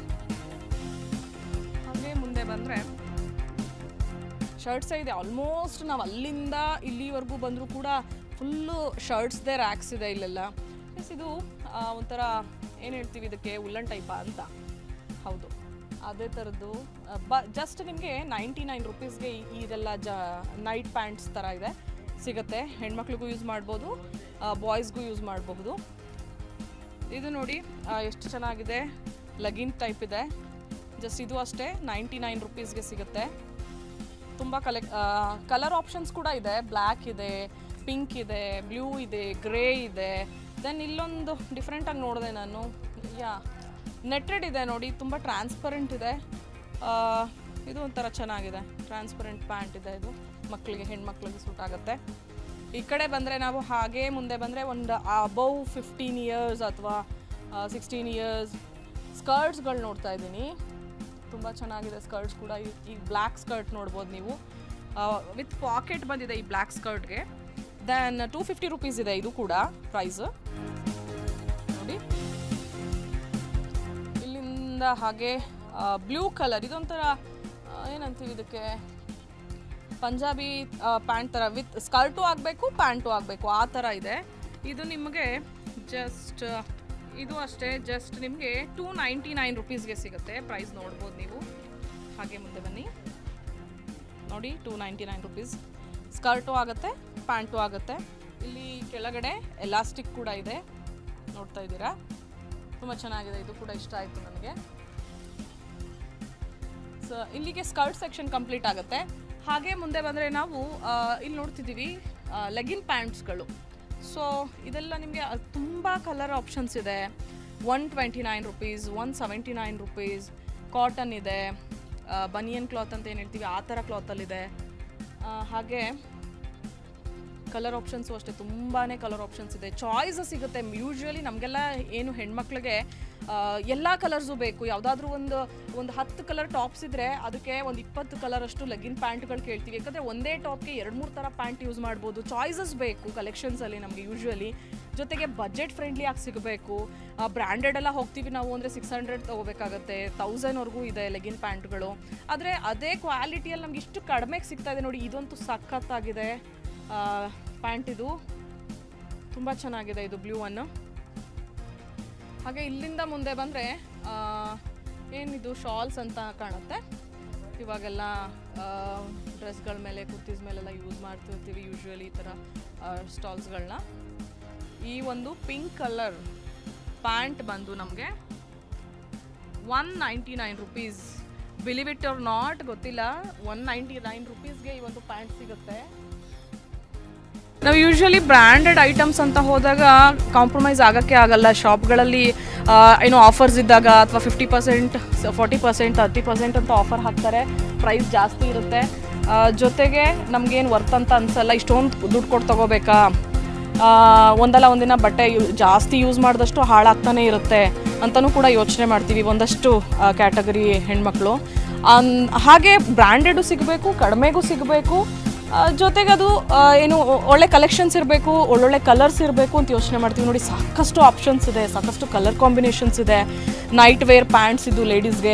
ಹಾಗೆ ಮುಂದೆ ಬಂದರೆ ಶರ್ಟ್ಸೇ ಇದೆ. ಆಲ್ಮೋಸ್ಟ್ ನಾವು ಅಲ್ಲಿಂದ ಇಲ್ಲಿವರೆಗೂ ಬಂದರೂ ಕೂಡ ಫುಲ್ಲು ಶರ್ಟ್ಸ್ದೇ ರ್ಯಾಕ್ಸ್ ಇದೆ ಇಲ್ಲೆಲ್ಲ. ಎಸ್, ಇದು ಒಂಥರ ಏನು ಹೇಳ್ತೀವಿ ಇದಕ್ಕೆ, ಉಲ್ಲನ್ ಟೈಪಾ ಅಂತ. ಹೌದು, ಅದೇ ಥರದ್ದು. ಜಸ್ಟ್ ನಿಮಗೆ 99 ರುಪೀಸ್ಗೆ ಇದೆಲ್ಲ ನೈಟ್ ಪ್ಯಾಂಟ್ಸ್ ಥರ ಇದೆ, ಸಿಗುತ್ತೆ. ಹೆಣ್ಮಕ್ಳಿಗೂ ಯೂಸ್ ಮಾಡ್ಬೋದು, ಬಾಯ್ಸ್ಗೂ ಯೂಸ್ ಮಾಡಬಹುದು. ಇದು ನೋಡಿ ಎಷ್ಟು ಚೆನ್ನಾಗಿದೆ, ಲಗಿನ್ ಟೈಪ್ ಇದೆ. ಜಸ್ಟ್ ಇದು ಅಷ್ಟೇ 99 ರುಪೀಸ್ಗೆ ಸಿಗುತ್ತೆ. ತುಂಬ ಕಲರ್ ಆಪ್ಷನ್ಸ್ ಕೂಡ ಇದೆ. ಬ್ಲ್ಯಾಕ್ ಇದೆ, ಪಿಂಕ್ ಇದೆ, ಬ್ಲೂ ಇದೆ, ಗ್ರೇ ಇದೆ. ದೆನ್ ಇಲ್ಲೊಂದು ಡಿಫ್ರೆಂಟಾಗಿ ನೋಡಿದೆ ನಾನು, ನೆಟ್ಟೆಡ್ ಇದೆ ನೋಡಿ, ತುಂಬ ಟ್ರಾನ್ಸ್ಪರೆಂಟ್ ಇದೆ. ಇದು ಒಂಥರ ಚೆನ್ನಾಗಿದೆ, ಟ್ರಾನ್ಸ್ಪರೆಂಟ್ ಪ್ಯಾಂಟ್ ಇದೆ. ಇದು ಮಕ್ಕಳಿಗೆ, ಹೆಣ್ಮಕ್ಳಿಗೆ ಸೂಟ್ ಆಗುತ್ತೆ. ಈ ಕಡೆ ಬಂದರೆ ನಾವು ಹಾಗೆ ಮುಂದೆ ಬಂದರೆ ಒಂದು ಅಬೌವ್ 15 ಇಯರ್ಸ್ ಅಥವಾ 16 ಇಯರ್ಸ್ ಸ್ಕರ್ಟ್ಸ್ಗಳು ನೋಡ್ತಾ ಇದ್ದೀನಿ. ತುಂಬ ಚೆನ್ನಾಗಿದೆ ಸ್ಕರ್ಟ್ಸ್ ಕೂಡ. ಈ ಬ್ಲ್ಯಾಕ್ ಸ್ಕರ್ಟ್ ನೋಡ್ಬೋದು ನೀವು, ವಿತ್ ಪಾಕೆಟ್ ಬಂದಿದೆ ಈ ಬ್ಲ್ಯಾಕ್ ಸ್ಕರ್ಟ್ಗೆ. ದೆನ್ 250 ರುಪೀಸ್ ಇದೆ ಇದು ಕೂಡ ಪ್ರೈಸ್ ನೋಡಿ. ಇಲ್ಲಿಂದ ಹಾಗೆ ಬ್ಲೂ ಕಲರ್, ಇದೊಂಥರ ಏನಂತೀವಿ ಇದಕ್ಕೆ, ಪಂಜಾಬಿ ಪ್ಯಾಂಟ್ ಥರ, ವಿತ್ ಸ್ಕರ್ಟು ಆಗಬೇಕು ಪ್ಯಾಂಟು ಆಗಬೇಕು ಆ ಥರ ಇದೆ. ಇದು ನಿಮಗೆ ಜಸ್ಟ್, ಇದು ಅಷ್ಟೇ, ಜಸ್ಟ್ ನಿಮಗೆ 299 ರುಪೀಸ್ಗೆ ಸಿಗುತ್ತೆ. ಪ್ರೈಸ್ ನೋಡ್ಬೋದು ನೀವು. ಹಾಗೆ ಮುಂದೆ ಬನ್ನಿ ನೋಡಿ, 299 ರುಪೀಸ್. ಸ್ಕರ್ಟು ಆಗುತ್ತೆ, ಪ್ಯಾಂಟು ಆಗುತ್ತೆ. ಇಲ್ಲಿ ಕೆಳಗಡೆ ಎಲಾಸ್ಟಿಕ್ ಕೂಡ ಇದೆ, ನೋಡ್ತಾ ಇದ್ದೀರಾ, ತುಂಬ ಚೆನ್ನಾಗಿದೆ. ಇದು ಕೂಡ ಇಷ್ಟ ಆಯಿತು ನನಗೆ. ಸೊ ಇಲ್ಲಿಗೆ ಸ್ಕರ್ಟ್ ಸೆಕ್ಷನ್ ಕಂಪ್ಲೀಟ್ ಆಗುತ್ತೆ. ಹಾಗೆ ಮುಂದೆ ಬಂದರೆ ನಾವು ಇಲ್ಲಿ ನೋಡ್ತಿದ್ದೀವಿ ಲೆಗಿನ್ ಪ್ಯಾಂಟ್ಸ್ಗಳು. ಸೊ ಇದೆಲ್ಲ ನಿಮಗೆ ತುಂಬ ಕಲರ್ ಆಪ್ಷನ್ಸ್ ಇದೆ. 129 ರುಪೀಸ್, 179 ರುಪೀಸ್. ಕಾಟನ್ ಇದೆ, ಬನಿಯನ್ ಕ್ಲಾತ್ ಅಂತ ಏನು ಹೇಳ್ತೀವಿ ಆ ಥರ ಕ್ಲಾತಲ್ಲಿದೆ. ಹಾಗೆ ಕಲರ್ ಆಪ್ಷನ್ಸು ಅಷ್ಟೇ, ತುಂಬಾ ಕಲರ್ ಆಪ್ಷನ್ಸ್ ಇದೆ. ಚಾಯ್ಸ್ ಸಿಗುತ್ತೆ. ಯೂಶ್ವಲಿ ನಮಗೆಲ್ಲ ಏನು ಹೆಣ್ಮಕ್ಳಿಗೆ ಎಲ್ಲ ಕಲರ್ಸು ಬೇಕು. ಯಾವುದಾದ್ರೂ ಒಂದು 10 ಕಲರ್ ಟಾಪ್ಸ್ ಇದ್ದರೆ ಅದಕ್ಕೆ ಒಂದು 20 ಕಲರಷ್ಟು ಲೆಗಿನ್ ಪ್ಯಾಂಟ್ಗಳು ಕೇಳ್ತೀವಿ. ಯಾಕಂದರೆ ಒಂದೇ ಟಾಪ್ಗೆ 2-3 ಥರ ಪ್ಯಾಂಟ್ ಯೂಸ್ ಮಾಡ್ಬೋದು. ಚಾಯ್ಸಸ್ ಬೇಕು ಕಲೆಕ್ಷನ್ಸಲ್ಲಿ ನಮಗೆ ಯೂಶ್ವಲಿ. ಜೊತೆಗೆ ಬಜೆಟ್ ಫ್ರೆಂಡ್ಲಿ ಆಗಿ ಸಿಗಬೇಕು. ಬ್ರ್ಯಾಂಡೆಡ್ ಎಲ್ಲ ಹೋಗ್ತೀವಿ ನಾವು ಅಂದರೆ 600 ತೊಗೋಬೇಕಾಗತ್ತೆ, 1000ವರೆಗೂ ಇದೆ ಲೆಗಿನ್ ಪ್ಯಾಂಟ್ಗಳು. ಆದರೆ ಅದೇ ಕ್ವಾಲಿಟಿಯಲ್ಲಿ ನಮ್ಗೆ ಇಷ್ಟು ಕಡಿಮೆಗೆ ಸಿಗ್ತಾ ಇದೆ ನೋಡಿ. ಇದಂತೂ ಸಖತ್ತಾಗಿದೆ ಪ್ಯಾಂಟ್, ಇದು ತುಂಬ ಚೆನ್ನಾಗಿದೆ. ಇದು ಬ್ಲೂ ಅನ್ನು. ಹಾಗೆ ಇಲ್ಲಿಂದ ಮುಂದೆ ಬಂದರೆ ಏನಿದು ಶಾಲ್ಸ್ ಅಂತ ಕಾಣುತ್ತೆ. ಇವಾಗೆಲ್ಲ ಡ್ರೆಸ್ಗಳ ಮೇಲೆ, ಕುರ್ತೀಸ್ ಮೇಲೆಲ್ಲ ಯೂಸ್ ಮಾಡ್ತಿರ್ತೀವಿ ಯೂಶ್ವಲಿ ಈ ಥರ ಸ್ಟಾಲ್ಸ್ಗಳನ್ನ. ಈ ಒಂದು ಪಿಂಕ್ ಕಲರ್ ಪ್ಯಾಂಟ್ ಬಂದು ನಮಗೆ 199 rupees. Believe it or not, ಗೊತ್ತಿಲ್ಲ, 199 ರುಪೀಸ್ಗೆ ಈ ಒಂದು ಪ್ಯಾಂಟ್ ಸಿಗುತ್ತೆ. ನಾವು ಯೂಶ್ವಲಿ ಬ್ರ್ಯಾಂಡೆಡ್ ಐಟಮ್ಸ್ ಅಂತ ಹೋದಾಗ ಕಾಂಪ್ರಮೈಸ್ ಆಗೋಕ್ಕೆ ಆಗಲ್ಲ. ಶಾಪ್ಗಳಲ್ಲಿ ಏನೋ ಆಫರ್ಸ್ ಇದ್ದಾಗ ಅಥವಾ 50%, 40%, 30% ಅಂತ ಆಫರ್ ಹಾಕ್ತಾರೆ. ಪ್ರೈಸ್ ಜಾಸ್ತಿ ಇರುತ್ತೆ. ಜೊತೆಗೆ ನಮಗೇನು ವರ್ತ್ ಅಂತ ಅನಿಸಲ್ಲ. ಇಷ್ಟೊಂದು ದುಡ್ಡು ಕೊಟ್ಟು ತೊಗೋಬೇಕಾ, ಒಂದಲ್ಲ ಒಂದಿನ ಬಟ್ಟೆ ಜಾಸ್ತಿ ಯೂಸ್ ಮಾಡಿದಷ್ಟು ಹಾಳಾಗ್ತಾನೆ ಇರುತ್ತೆ ಅಂತಲೂ ಕೂಡ ಯೋಚನೆ ಮಾಡ್ತೀವಿ ಒಂದಷ್ಟು ಕ್ಯಾಟಗರಿ ಹೆಣ್ಮಕ್ಳು. ಹಾಗೆ ಬ್ರ್ಯಾಂಡೆಡು ಸಿಗಬೇಕು, ಕಡಿಮೆಗೂ ಸಿಗಬೇಕು, ಜೊತೆಗೆ ಅದು ಏನು ಒಳ್ಳೆ ಕಲೆಕ್ಷನ್ಸ್ ಇರಬೇಕು, ಒಳ್ಳೊಳ್ಳೆ ಕಲರ್ಸ್ ಇರಬೇಕು ಅಂತ ಯೋಚನೆ ಮಾಡ್ತೀವಿ ನೋಡಿ. ಸಾಕಷ್ಟು ಆಪ್ಷನ್ಸ್ ಇದೆ, ಸಾಕಷ್ಟು ಕಲರ್ ಕಾಂಬಿನೇಷನ್ಸ್ ಇದೆ. ನೈಟ್ ವೇರ್ ಪ್ಯಾಂಟ್ಸ್ ಇದು ಲೇಡೀಸ್ಗೆ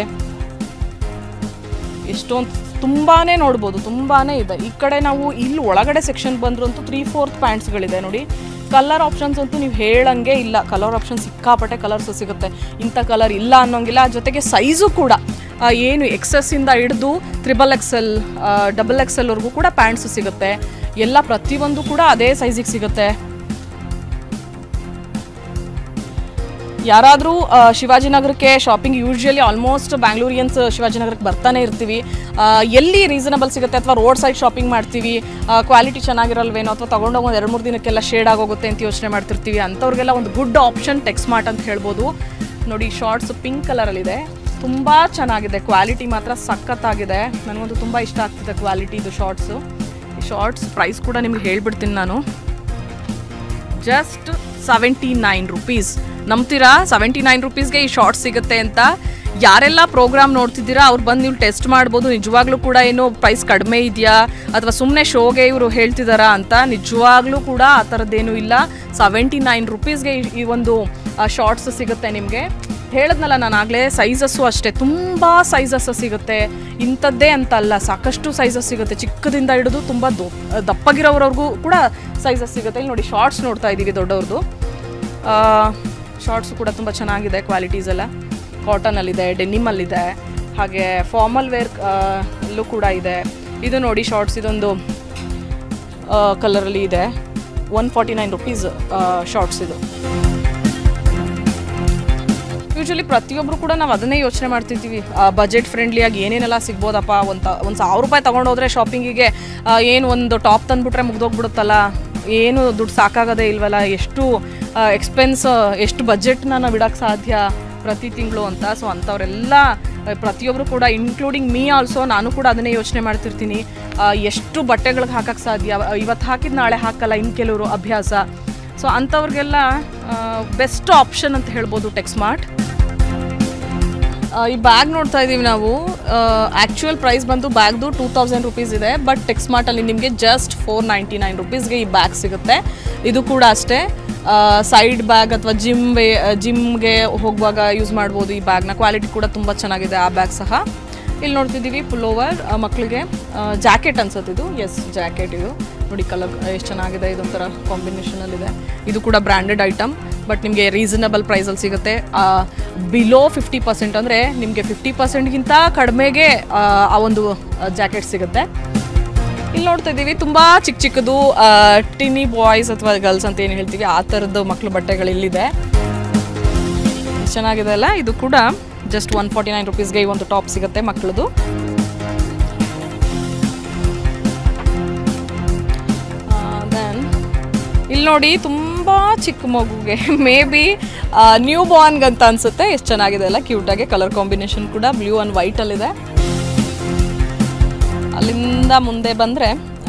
ಎಷ್ಟೊಂದು ತುಂಬಾ ನೋಡ್ಬೋದು, ತುಂಬಾ ಇದೆ. ಈ ಕಡೆ ನಾವು ಇಲ್ಲಿ ಒಳಗಡೆ ಸೆಕ್ಷನ್ ಬಂದರೂ ಅಂತೂ 3/4 ಪ್ಯಾಂಟ್ಸ್ಗಳಿದೆ ನೋಡಿ. ಕಲರ್ ಆಪ್ಷನ್ಸ್ ಅಂತೂ ನೀವು ಹೇಳಂಗೆ ಇಲ್ಲ. ಕಲರ್ ಆಪ್ಷನ್ ಸಿಕ್ಕಾಪಟ್ಟೆ ಕಲರ್ಸು ಸಿಗುತ್ತೆ, ಇಂಥ ಕಲರ್ ಇಲ್ಲ ಅನ್ನೋಂಗಿಲ್ಲ. ಜೊತೆಗೆ ಸೈಜು ಕೂಡ ಏನು XS-ಇಂದ ಹಿಡಿದು 3XL, XXL ಕೂಡ ಪ್ಯಾಂಟ್ಸು ಸಿಗುತ್ತೆ. ಎಲ್ಲ ಪ್ರತಿಯೊಂದು ಕೂಡ ಅದೇ ಸೈಜಿಗೆ ಸಿಗುತ್ತೆ. ಯಾರಾದರೂ ಶಿವಾಜಿನಗರಕ್ಕೆ ಶಾಪಿಂಗ್ ಯೂಶ್ವಲಿ ಆಲ್ಮೋಸ್ಟ್ ಬ್ಯಾಂಗ್ಳೂರಿಯನ್ಸ್ ಶಿವಾಜಿನಗರಕ್ಕೆ ಬರ್ತಾನೆ ಇರ್ತೀವಿ. ಎಲ್ಲಿ ರೀಸನಬಲ್ ಸಿಗುತ್ತೆ ಅಥವಾ ರೋಡ್ ಸೈಡ್ ಶಾಪಿಂಗ್ ಮಾಡ್ತೀವಿ, ಕ್ವಾಲಿಟಿ ಚೆನ್ನಾಗಿರಲ್ವೇನೋ ಅಥವಾ ತೊಗೊಂಡೋಗಿ ಒಂದು 2-3 ದಿನಕ್ಕೆಲ್ಲ ಶೇಡ್ ಆಗೋಗುತ್ತೆ ಅಂತ ಯೋಚನೆ ಮಾಡ್ತಿರ್ತೀವಿ. ಅಂಥವ್ರಿಗೆಲ್ಲ ಒಂದು ಗುಡ್ ಆಪ್ಷನ್ ಟೆಕ್ಸ್ಮಾರ್ಟ್ ಅಂತ ಹೇಳ್ಬೋದು. ನೋಡಿ ಶಾರ್ಟ್ಸ್ ಪಿಂಕ್ ಕಲರಲ್ಲಿದೆ, ತುಂಬ ಚೆನ್ನಾಗಿದೆ, ಕ್ವಾಲಿಟಿ ಮಾತ್ರ ಸಖತ್ತಾಗಿದೆ. ನನಗಂತೂ ತುಂಬ ಇಷ್ಟ ಆಗ್ತಿದೆ ಕ್ವಾಲಿಟಿ ಇದು ಶಾರ್ಟ್ಸು. ಈ ಶಾರ್ಟ್ಸ್ ಪ್ರೈಸ್ ಕೂಡ ನಿಮ್ಗೆ ಹೇಳ್ಬಿಡ್ತೀನಿ ನಾನು. Just 79 rupees. ನಂಬ್ತೀರಾ 79 ರೂಪೀಸ್ಗೆ ಈ ಶಾರ್ಟ್ಸ್ ಸಿಗುತ್ತೆ ಅಂತ? ಯಾರೆಲ್ಲ ಪ್ರೋಗ್ರಾಮ್ ನೋಡ್ತಿದ್ದೀರಾ ಅವ್ರು ಬಂದು ನೀವು ಟೆಸ್ಟ್ ಮಾಡ್ಬೋದು. ನಿಜವಾಗ್ಲೂ ಕೂಡ ಏನು ಪ್ರೈಸ್ ಕಡಿಮೆ ಇದೆಯಾ ಅಥವಾ ಸುಮ್ಮನೆ ಶೋಗೆ ಇವರು ಹೇಳ್ತಿದ್ದಾರಾ ಅಂತ. ನಿಜವಾಗ್ಲೂ ಕೂಡ ಆ ಥರದ್ದೇನೂ ಇಲ್ಲ. 79 ರೂಪೀಸ್ಗೆ ಈ ಒಂದು ಶಾರ್ಟ್ಸ್ ಸಿಗುತ್ತೆ ನಿಮಗೆ. ಹೇಳಿದ್ನಲ್ಲ ನಾನು ಆಗಲೇ, ಸೈಜಸ್ಸು ಅಷ್ಟೇ, ತುಂಬ ಸೈಜಸ್ ಸಿಗುತ್ತೆ. ಇಂಥದ್ದೇ ಅಂತ ಅಲ್ಲ, ಸಾಕಷ್ಟು ಸೈಜಸ್ ಸಿಗುತ್ತೆ, ಚಿಕ್ಕದಿಂದ ಹಿಡಿದು ತುಂಬ ದಪ್ಪಗಿರೋವ್ರವ್ರಿಗೂ ಕೂಡ ಸೈಜಸ್ ಸಿಗುತ್ತೆ. ಇಲ್ಲಿ ನೋಡಿ ಶಾರ್ಟ್ಸ್ ನೋಡ್ತಾ ಇದ್ದೀವಿ ದೊಡ್ಡವ್ರದ್ದು. ಶಾರ್ಟ್ಸು ಕೂಡ ತುಂಬ ಚೆನ್ನಾಗಿದೆ, ಕ್ವಾಲಿಟೀಸ್ ಎಲ್ಲ ಕಾಟನಲ್ಲಿದೆ, ಡೆನಿಮಲ್ಲಿದೆ, ಹಾಗೆ ಫಾರ್ಮಲ್ ವೇರ್ ಅಲ್ಲೂ ಕೂಡ ಇದೆ. ಇದು ನೋಡಿ ಶಾರ್ಟ್ಸ್, ಇದೊಂದು ಕಲರಲ್ಲಿ ಇದೆ. 149 ರೂಪೀಸ್ ಶಾರ್ಟ್ಸ್ ಇದು. ಯೂಶ್ವಲಿ ಪ್ರತಿಯೊಬ್ಬರು ಕೂಡ ನಾವು ಅದನ್ನೇ ಯೋಚನೆ ಮಾಡ್ತಿರ್ತೀವಿ, ಬಜೆಟ್ ಫ್ರೆಂಡ್ಲಿಯಾಗಿ ಏನೇನೆಲ್ಲ ಸಿಗ್ಬೋದಪ್ಪ. ಒಂದು 1000 ರೂಪಾಯಿ ತೊಗೊಂಡೋದ್ರೆ ಶಾಪಿಂಗಿಗೆ ಏನು ಒಂದು ಟಾಪ್ ತಂದುಬಿಟ್ರೆ ಮುಗ್ದೋಗ್ಬಿಡುತ್ತಲ್ಲ, ಏನು ದುಡ್ಡು ಸಾಕಾಗೋದೇ ಇಲ್ವಲ್ಲ, ಎಷ್ಟು ಎಕ್ಸ್ಪೆನ್ಸ್, ಎಷ್ಟು ಬಜೆಟ್ನ ನಾವು ಇಡೋಕ್ಕೆ ಸಾಧ್ಯ ಪ್ರತಿ ತಿಂಗಳು ಅಂತ. ಸೊ ಅಂಥವರೆಲ್ಲ ಪ್ರತಿಯೊಬ್ಬರು ಕೂಡ, ಇನ್ಕ್ಲೂಡಿಂಗ್ ಮೀ ಆಲ್ಸೋ, ನಾನು ಕೂಡ ಅದನ್ನೇ ಯೋಚನೆ ಮಾಡ್ತಿರ್ತೀನಿ. ಎಷ್ಟು ಬಟ್ಟೆಗಳಿಗೆ ಹಾಕೋಕ್ಕೆ ಸಾಧ್ಯ, ಇವತ್ತು ಹಾಕಿದ್ದು ನಾಳೆ ಹಾಕಲ್ಲ ಇನ್ನು ಕೆಲವರು ಅಭ್ಯಾಸ. ಸೊ ಅಂಥವ್ರಿಗೆಲ್ಲ ಬೆಸ್ಟ್ ಆಪ್ಷನ್ ಅಂತ ಹೇಳ್ಬೋದು ಟೆಕ್ಸ್ಮಾರ್ಟ್. ಈ ಬ್ಯಾಗ್ ನೋಡ್ತಾ ಇದ್ದೀವಿ ನಾವು. ಆ್ಯಕ್ಚುಯಲ್ ಪ್ರೈಸ್ ಬಂದು ಬ್ಯಾಗ್ದು 2000 ರೂಪೀಸ್ ಇದೆ, ಬಟ್ ಟೆಕ್ಸ್ಮಾರ್ಟಲ್ಲಿ ನಿಮಗೆ ಜಸ್ಟ್ 499 ರೂಪೀಸ್ಗೆ ಈ ಬ್ಯಾಗ್ ಸಿಗುತ್ತೆ. ಇದು ಕೂಡ ಅಷ್ಟೇ, ಸೈಡ್ ಬ್ಯಾಗ್ ಅಥವಾ ಜಿಮ್ಗೆ ಹೋಗುವಾಗ ಯೂಸ್ ಮಾಡ್ಬೋದು ಈ ಬ್ಯಾಗ್ನ. ಕ್ವಾಲಿಟಿ ಕೂಡ ತುಂಬ ಚೆನ್ನಾಗಿದೆ ಆ ಬ್ಯಾಗ್ ಸಹ. ಇಲ್ಲಿ ನೋಡ್ತಿದ್ದೀವಿ ಪುಲ್ಲೋವರ್ ಮಕ್ಕಳಿಗೆ, ಜಾಕೆಟ್ ಅನ್ಸುತ್ತೆ ಇದು. ಎಸ್, ಜಾಕೆಟ್ ಇದು ನೋಡಿ, ಕಲರ್ ಎಷ್ಟು ಚೆನ್ನಾಗಿದೆ, ಇದೊಂಥರ ಕಾಂಬಿನೇಷನಲ್ಲಿದೆ. ಇದು ಕೂಡ ಬ್ರ್ಯಾಂಡೆಡ್ ಐಟಮ್, ಬಟ್ ನಿಮಗೆ ರೀಸನಬಲ್ ಪ್ರೈಸಲ್ಲಿ ಸಿಗುತ್ತೆ. ಬಿಲೋ 50%, ಅಂದರೆ ನಿಮಗೆ 50%ಗಿಂತ ಕಡಿಮೆಗೆ ಆ ಒಂದು ಜಾಕೆಟ್ ಸಿಗುತ್ತೆ. ಇಲ್ಲಿ ನೋಡ್ತಾ ಇದ್ದೀವಿ ತುಂಬ ಚಿಕ್ಕ ಚಿಕ್ಕದು ಟಿನಿ ಬಾಯ್ಸ್ ಅಥವಾ ಗರ್ಲ್ಸ್ ಅಂತ ಏನು ಹೇಳ್ತೀವಿ, ಆ ಥರದ್ದು ಮಕ್ಕಳು ಬಟ್ಟೆಗಳು ಇಲ್ಲಿದೆ. ಚೆನ್ನಾಗಿದೆ ಅಲ್ಲ. ಇದು ಕೂಡ ಜಸ್ಟ್ 149 ರೂಪೀಸ್ಗೆ ಈ ಒಂದು ಟಾಪ್ ಸಿಗುತ್ತೆ ಮಕ್ಕಳದು. ದೆನ್ ಇಲ್ಲಿ ನೋಡಿ, ತುಂಬ ಚಿಕ್ಕ ಮಗುಗೆ, ಮೇ ಬಿ ನ್ಯೂ ಬಾರ್ನ್ಗೆ ಅಂತ ಅನಿಸುತ್ತೆ. ಎಷ್ಟು ಚೆನ್ನಾಗಿದೆ ಅಲ್ಲ, ಕ್ಯೂಟಾಗಿ. ಕಲರ್ ಕಾಂಬಿನೇಷನ್ ಕೂಡ ಬ್ಲೂ ಆ್ಯಂಡ್ ವೈಟಲ್ಲಿದೆ. ಅಲ್ಲಿಂದ ಮುಂದೆ ಬಂದರೆ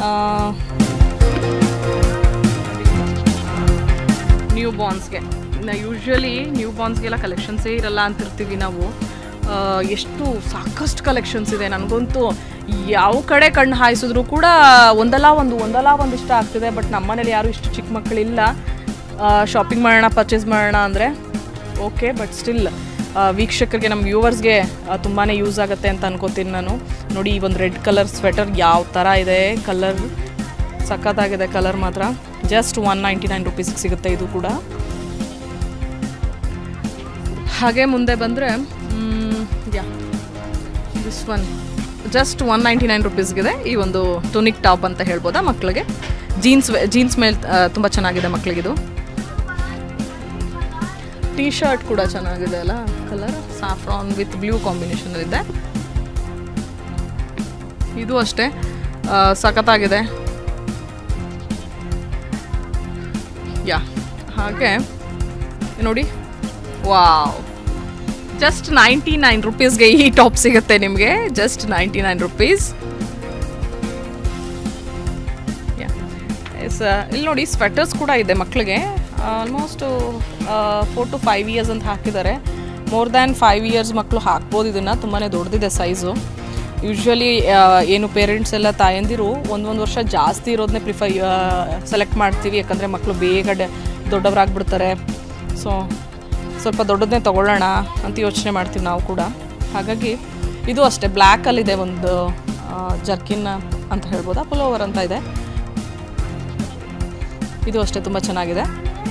ನ್ಯೂ ಬಾರ್ನ್ಸ್ಗೆ, ಯೂಶ್ವಲಿ ನ್ಯೂ ಬಾರ್ನ್ಸ್ಗೆಲ್ಲ ಕಲೆಕ್ಷನ್ಸೇ ಇರಲ್ಲ ಅಂತಿರ್ತೀವಿ ನಾವು. ಎಷ್ಟು ಸಾಕಷ್ಟು ಕಲೆಕ್ಷನ್ಸ್ ಇದೆ. ನನಗಂತೂ ಯಾವ ಕಡೆ ಕಣ್ಣು ಹಾಯಿಸಿದ್ರು ಕೂಡ ಒಂದಲ್ಲ ಒಂದು ಇಷ್ಟ ಆಗ್ತಿದೆ. ಬಟ್ ನಮ್ಮನೇಲಿ ಯಾರೂ ಇಷ್ಟು ಚಿಕ್ಕ ಮಕ್ಕಳಿಲ್ಲ. ಶಾಪಿಂಗ್ ಮಾಡೋಣ, ಪರ್ಚೇಸ್ ಮಾಡೋಣ ಅಂದರೆ ಓಕೆ, ಬಟ್ ಸ್ಟಿಲ್ ವೀಕ್ಷಕರಿಗೆ, ನಮ್ಮ ವ್ಯೂವರ್ಸ್ಗೆ ತುಂಬಾ ಯೂಸ್ ಆಗುತ್ತೆ ಅಂತ ಅನ್ಕೋತೀನಿ ನಾನು. ನೋಡಿ, ಈ ಒಂದು ರೆಡ್ ಕಲರ್ ಸ್ವೆಟರ್ ಯಾವ ಥರ ಇದೆ, ಕಲರ್ ಸಖತ್ತಾಗಿದೆ. ಕಲರ್ ಮಾತ್ರ ಜಸ್ಟ್ 199 ರೂಪೀಸ್ಗೆ ಸಿಗುತ್ತೆ ಇದು ಕೂಡ. ಹಾಗೆ ಮುಂದೆ ಬಂದರೆ ದಿಸ್ ಒನ್ ಜಸ್ಟ್ 199 ರೂಪೀಸ್ಗಿದೆ. ಈ ಒಂದು ಟೂನಿಕ್ ಟಾಪ್ ಅಂತ ಹೇಳ್ಬೋದಾ ಮಕ್ಕಳಿಗೆ. ಜೀನ್ಸ್ ಮೇಲೆ ತುಂಬ ಚೆನ್ನಾಗಿದೆ ಮಕ್ಕಳಿಗಿದು. ಟೀ ಶರ್ಟ್ ಕೂಡ ಚೆನ್ನಾಗಿದೆ ಅಲ್ಲ, ಕಲರ್ ಸಾಫ್ರಾನ್ ವಿತ್ ಬ್ಲೂ ಕಾಂಬಿನೇಷನಲ್ಲಿದೆ. ಇದು ಅಷ್ಟೇ ಸಖತ್ತಾಗಿದೆ. ಹಾಗೆ ನೋಡಿ, ವಾವ್, ಜಸ್ಟ್ 99 ರೂಪೀಸ್ಗೆ ಈ ಟಾಪ್ ಸಿಗುತ್ತೆ ನಿಮಗೆ. Just 99 rupees. ಇಲ್ಲಿ ನೋಡಿ, ಸ್ವೆಟರ್ಸ್ ಕೂಡ ಇದೆ ಮಕ್ಕಳಿಗೆ. ಆಲ್ಮೋಸ್ಟು 4 to 5 ಇಯರ್ಸ್ ಅಂತ ಹಾಕಿದ್ದಾರೆ. ಮೋರ್ ದ್ಯಾನ್ 5 ಇಯರ್ಸ್ ಮಕ್ಕಳು ಹಾಕ್ಬೋದು ಇದನ್ನು. ತುಂಬಾ ದೊಡ್ಡದಿದೆ ಸೈಜು. ಯೂಶ್ವಲಿ ಏನು ಪೇರೆಂಟ್ಸ್ ಎಲ್ಲ ತಾಯಂದಿರು ಒಂದು ವರ್ಷ ಜಾಸ್ತಿ ಇರೋದನ್ನೇ ಸೆಲೆಕ್ಟ್ ಮಾಡ್ತೀವಿ, ಯಾಕಂದರೆ ಮಕ್ಕಳು ಬೇಗ ದೊಡ್ಡವರಾಗ್ಬಿಡ್ತಾರೆ. ಸೊ ಸ್ವಲ್ಪ ದೊಡ್ಡದನ್ನೇ ತೊಗೊಳ್ಳೋಣ ಅಂತ ಯೋಚನೆ ಮಾಡ್ತೀವಿ ನಾವು ಕೂಡ. ಹಾಗಾಗಿ ಇದು ಅಷ್ಟೇ ಬ್ಲ್ಯಾಕಲ್ಲಿದೆ, ಒಂದು ಜರ್ಕಿನ್ ಅಂತ ಹೇಳ್ಬೋದಾ, ಪುಲೋವರ್ ಅಂತ ಇದೆ. ಇದು ಅಷ್ಟೇ ತುಂಬ ಚೆನ್ನಾಗಿದೆ.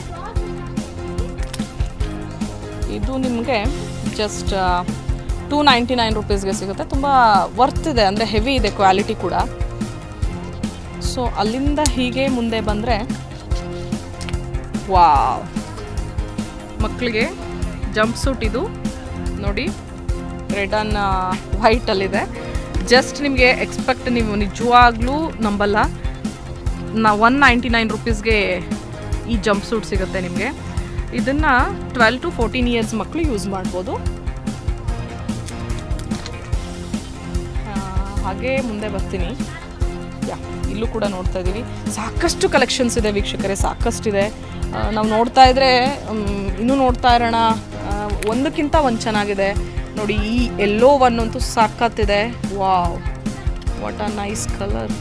ಇದು ನಿಮಗೆ ಜಸ್ಟ್ 299 ರೂಪೀಸ್ಗೆ ಸಿಗುತ್ತೆ. ತುಂಬ ವರ್ತ್ ಇದೆ, ಅಂದರೆ ಹೆವಿ ಇದೆ ಕ್ವಾಲಿಟಿ ಕೂಡ. ಸೊ ಅಲ್ಲಿಂದ ಹೀಗೆ ಮುಂದೆ ಬಂದರೆ ವಾವ್, ಮಕ್ಕಳಿಗೆ ಜಂಪ್ ಸೂಟ್ ಇದು ನೋಡಿ, ರೆಡ್ ಆ್ಯಂಡ್ ವೈಟಲ್ಲಿದೆ. ಜಸ್ಟ್ ನಿಮಗೆ ಎಕ್ಸ್ಪೆಕ್ಟ್, ನೀವು ನಿಜವಾಗ್ಲೂ ನಂಬಲ್ಲ, 199 ರುಪೀಸ್ಗೆ ಈ ಜಂಪ್ ಸೂಟ್ ಸಿಗುತ್ತೆ ನಿಮಗೆ. ಇದನ್ನು 12 to 14 ಇಯರ್ಸ್ ಮಕ್ಕಳು ಯೂಸ್ ಮಾಡ್ಬೋದು. ಹಾಗೆ ಮುಂದೆ ಬರ್ತೀನಿ. ಇಲ್ಲೂ ಕೂಡ ನೋಡ್ತಾ ಇದ್ದೀವಿ, ಸಾಕಷ್ಟು ಕಲೆಕ್ಷನ್ಸ್ ಇದೆ ವೀಕ್ಷಕರೇ, ಸಾಕಷ್ಟಿದೆ. ನಾವು ನೋಡ್ತಾ ಇದ್ರೆ ಇನ್ನೂ ನೋಡ್ತಾ ಇರೋಣ, ಒಂದಕ್ಕಿಂತ ಒಂದು ಚೆನ್ನಾಗಿದೆ ನೋಡಿ. ಈ ಎಲ್ಲೋ ಒನ್ ಅಂತೂ ಸಾಕತ್ತಿದೆ. Wow, what a nice colour.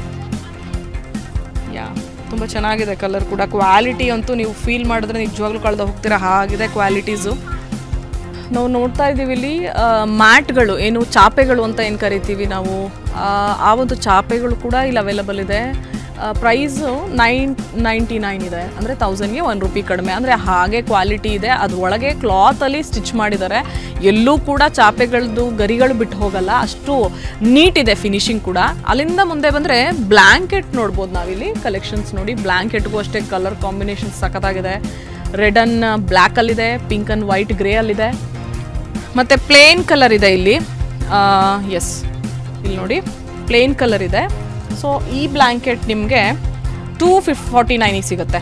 ತುಂಬ ಚೆನ್ನಾಗಿದೆ ಕಲರ್ ಕೂಡ. ಕ್ವಾಲಿಟಿ ಅಂತೂ ನೀವು ಫೀಲ್ ಮಾಡಿದ್ರೆ ನಿಜವಾಗ್ಲೂ ಕಳೆದು ಹೋಗ್ತೀರಾ, ಹಾಗಿದೆ ಕ್ವಾಲಿಟೀಸು. ನಾವು ನೋಡ್ತಾ ಇದ್ದೀವಿ ಇಲ್ಲಿ ಮ್ಯಾಟ್ಗಳು, ಏನು ಚಾಪೆಗಳು ಅಂತ ಏನು ಕರಿತೀವಿ ನಾವು, ಆ ಒಂದು ಚಾಪೆಗಳು ಕೂಡ ಇಲ್ಲಿ ಅವೈಲಬಲ್ ಇದೆ. ಪ್ರೈಸು 999 ಇದೆ, ಅಂದರೆ 1000ಗೆ 1 ರೂಪಾಯಿ ಕಡಿಮೆ, ಅಂದರೆ ಹಾಗೆ ಕ್ವಾಲಿಟಿ ಇದೆ. ಅದು ಒಳಗೆ ಕ್ಲಾತಲ್ಲಿ ಸ್ಟಿಚ್ ಮಾಡಿದ್ದಾರೆ, ಎಲ್ಲೂ ಕೂಡ ಚಾಪೆಗಳದ್ದು ಗರಿಗಳು ಬಿಟ್ಟು ಹೋಗಲ್ಲ, ಅಷ್ಟು ನೀಟ್ ಇದೆ ಫಿನಿಶಿಂಗ್ ಕೂಡ. ಅಲ್ಲಿಂದ ಮುಂದೆ ಬಂದರೆ ಬ್ಲ್ಯಾಂಕೆಟ್ ನೋಡ್ಬೋದು ನಾವಿಲ್ಲಿ, ಕಲೆಕ್ಷನ್ಸ್ ನೋಡಿ. ಬ್ಲ್ಯಾಂಕೆಟ್ಗೂ ಅಷ್ಟೇ ಕಲರ್ ಕಾಂಬಿನೇಷನ್ ಸಖತ್ತಾಗಿದೆ. ರೆಡ್ ಆ್ಯಂಡ್ ಬ್ಲ್ಯಾಕಲ್ಲಿದೆ, ಪಿಂಕ್ ಆ್ಯಂಡ್ ವೈಟ್ ಗ್ರೇ ಅಲ್ಲಿದೆ, ಮತ್ತು ಪ್ಲೇನ್ ಕಲರ್ ಇದೆ ಇಲ್ಲಿ. ಎಸ್, ಇಲ್ಲಿ ನೋಡಿ ಪ್ಲೇನ್ ಕಲರ್ ಇದೆ. ಸೊ ಈ ಬ್ಲ್ಯಾಂಕೆಟ್ ನಿಮಗೆ 249 ಸಿಗುತ್ತೆ.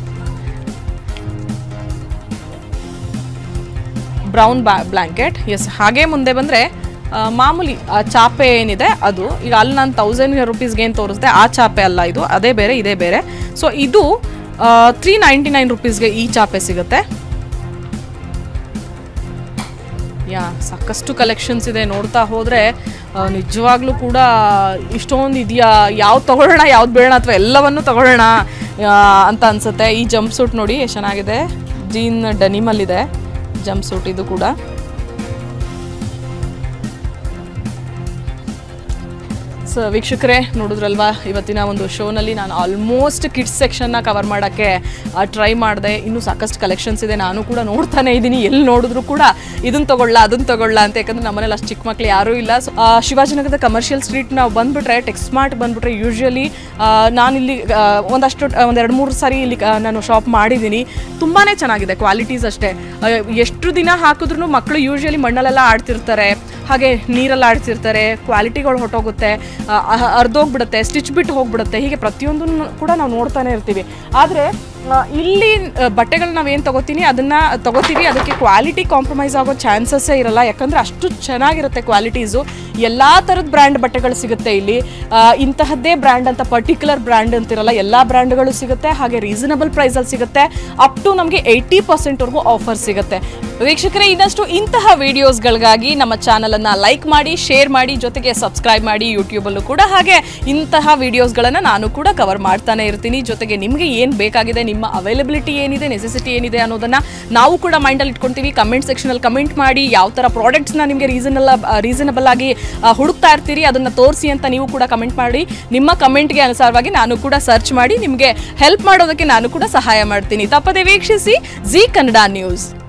Brown blanket. ಎಸ್, ಹಾಗೆ ಮುಂದೆ ಬಂದರೆ ಮಾಮೂಲಿ ಚಾಪೆ ಏನಿದೆ ಅದು, ಈಗ ಅಲ್ಲಿ ನಾನು 1000 ರುಪೀಸ್ಗೆ ಏನು ತೋರಿಸಿದೆ ಆ ಚಾಪೆ ಅಲ್ಲ ಇದು, ಅದೇ ಬೇರೆ ಇದೇ ಬೇರೆ. ಸೊ ಇದು 399 ರುಪೀಸ್ಗೆ ಈ ಚಾಪೆ ಸಿಗುತ್ತೆ. ಸಾಕಷ್ಟು ಕಲೆಕ್ಷನ್ಸ್ ಇದೆ, ನೋಡ್ತಾ ಹೋದರೆ ನಿಜವಾಗ್ಲೂ ಕೂಡ ಇಷ್ಟೊಂದು ಇದೆಯಾ, ಯಾವ್ದು ತೊಗೊಳ್ಳೋಣ ಯಾವ್ದು ಬೇಡ ಅಥವಾ ಎಲ್ಲವನ್ನೂ ತೊಗೊಳ್ಳೋಣ ಅಂತ ಅನಿಸುತ್ತೆ. ಈ ಜಂಪ್ ಸೂಟ್ ನೋಡಿ ಎಷ್ಟು ಚೆನ್ನಾಗಿದೆ, ಜೀನ್ ಡೆನಿಮಲ್ಲಿದೆ ಜಂಪ್ ಸೂಟ್ ಇದು ಕೂಡ. ಸೊ ವೀಕ್ಷಕರೇ ನೋಡಿದ್ರಲ್ವಾ, ಇವತ್ತಿನ ಒಂದು ಶೋನಲ್ಲಿ ನಾನು ಆಲ್ಮೋಸ್ಟ್ ಕಿಡ್ಸ್ ಸೆಕ್ಷನ್ನ ಕವರ್ ಮಾಡೋಕ್ಕೆ ಟ್ರೈ ಮಾಡಿದೆ. ಇನ್ನೂ ಸಾಕಷ್ಟು ಕಲೆಕ್ಷನ್ಸ್ ಇದೆ, ನಾನು ಕೂಡ ನೋಡ್ತಾನೆ ಇದ್ದೀನಿ, ಎಲ್ಲಿ ನೋಡಿದ್ರು ಕೂಡ ಇದನ್ನು ತೊಗೊಳ್ಳ ಅದನ್ನು ತೊಗೊಳ್ಳ ಅಂತ. ಯಾಕಂದರೆ ನಮ್ಮನೇಲಿ ಅಷ್ಟು ಚಿಕ್ಕ ಮಕ್ಕಳು ಯಾರೂ ಇಲ್ಲ. ಸೊ ಶಿವಾಜಿನಗರದ ಕಮರ್ಷಿಯಲ್ ಸ್ಟ್ರೀಟ್ ನಾವು ಬಂದುಬಿಟ್ರೆ, ಟೆಕ್ಸ್ಮಾರ್ಟ್ ಬಂದುಬಿಟ್ರೆ, ಯೂಶ್ವಲಿ ನಾನಿಲ್ಲಿ ಒಂದು 2-3 ಸಾರಿ ಇಲ್ಲಿ ನಾನು ಶಾಪ್ ಮಾಡಿದ್ದೀನಿ. ತುಂಬಾ ಚೆನ್ನಾಗಿದೆ ಕ್ವಾಲಿಟೀಸ್ ಅಷ್ಟೇ. ಎಷ್ಟು ದಿನ ಹಾಕಿದ್ರೂ ಮಕ್ಕಳು ಯೂಶ್ವಲಿ ಮಣ್ಣಲ್ಲೆಲ್ಲ ಆಡ್ತಿರ್ತಾರೆ, ಹಾಗೆ ನೀರಲ್ಲಿ ಆಡ್ತಿರ್ತಾರೆ, ಕ್ವಾಲಿಟಿಗಳು ಹೊಟ್ಟೋಗುತ್ತೆ, ಅರ್ಧೋಗ್ಬಿಡುತ್ತೆ, ಸ್ಟಿಚ್ ಬಿಟ್ಟು ಹೋಗ್ಬಿಡುತ್ತೆ, ಹೀಗೆ ಪ್ರತಿಯೊಂದನ್ನು ಕೂಡ ನಾವು ನೋಡ್ತಾನೆ ಇರ್ತೀವಿ. ಆದರೆ ಇಲ್ಲಿ ಬಟ್ಟೆಗಳು ನಾವೇನು ತೊಗೋತೀವಿ ಅದಕ್ಕೆ ಕ್ವಾಲಿಟಿ ಕಾಂಪ್ರಮೈಸ್ ಆಗೋ ಚಾನ್ಸಸ್ಸೇ ಇರಲ್ಲ, ಯಾಕಂದರೆ ಅಷ್ಟು ಚೆನ್ನಾಗಿರುತ್ತೆ ಕ್ವಾಲಿಟೀಸು. ಎಲ್ಲ ಥರದ ಬ್ರ್ಯಾಂಡ್ ಬಟ್ಟೆಗಳು ಸಿಗುತ್ತೆ ಇಲ್ಲಿ. ಇಂತಹದ್ದೇ ಬ್ರ್ಯಾಂಡ್ ಅಂತ ಪರ್ಟಿಕ್ಯುಲರ್ ಬ್ರ್ಯಾಂಡ್ ಅಂತಿರಲ್ಲ, ಎಲ್ಲ ಬ್ರ್ಯಾಂಡ್ಗಳು ಸಿಗುತ್ತೆ, ಹಾಗೆ ರೀಸನಬಲ್ ಪ್ರೈಸಲ್ಲಿ ಸಿಗುತ್ತೆ. ಅಪ್ ಟು ನಮಗೆ 80%ವರೆಗೂ ಆಫರ್ ಸಿಗುತ್ತೆ. ವೀಕ್ಷಕರೇ, ಇನ್ನಷ್ಟು ಇಂತಹ ವಿಡಿಯೋಸ್ಗಳಿಗಾಗಿ ನಮ್ಮ ಚಾನಲನ್ನು ಲೈಕ್ ಮಾಡಿ, ಶೇರ್ ಮಾಡಿ, ಜೊತೆಗೆ ಸಬ್ಸ್ಕ್ರೈಬ್ ಮಾಡಿ ಯೂಟ್ಯೂಬಲ್ಲೂ ಕೂಡ. ಹಾಗೆ ಇಂತಹ ವಿಡಿಯೋಸ್ಗಳನ್ನು ನಾನು ಕೂಡ ಕವರ್ ಮಾಡ್ತಾನೆ ಇರ್ತೀನಿ. ಜೊತೆಗೆ ನಿಮಗೆ ಏನು ಬೇಕಾಗಿದೆ, ನಿಮ್ಮ ಅವೈಲಬಿಲಿಟಿ ಏನಿದೆ, ನೆಸೆಸಿಟಿ ಏನಿದೆ ಅನ್ನೋದನ್ನು ನಾವು ಕೂಡ ಮೈಂಡಲ್ಲಿ ಇಟ್ಕೊಳ್ತೀವಿ. ಕಮೆಂಟ್ ಸೆಕ್ಷನಲ್ಲಿ ಕಮೆಂಟ್ ಮಾಡಿ, ಯಾವ ಥರ ಪ್ರಾಡಕ್ಟ್ಸ್ನ ನಿಮಗೆ ರೀಸನಬಲ್ ಆಗಿ ಹುಡುಕ್ತಾ ಇರ್ತೀರಿ ಅದನ್ನು ತೋರಿಸಿ ಅಂತ ನೀವು ಕೂಡ ಕಮೆಂಟ್ ಮಾಡಿ. ನಿಮ್ಮ ಕಮೆಂಟ್ಗೆ ಅನುಸಾರವಾಗಿ ನಾನು ಕೂಡ ಸರ್ಚ್ ಮಾಡಿ ನಿಮಗೆ ಹೆಲ್ಪ್ ಮಾಡೋದಕ್ಕೆ ನಾನು ಕೂಡ ಸಹಾಯ ಮಾಡ್ತೀನಿ. ತಪ್ಪದೆ ವೀಕ್ಷಿಸಿ ಜೀ ಕನ್ನಡ ನ್ಯೂಸ್.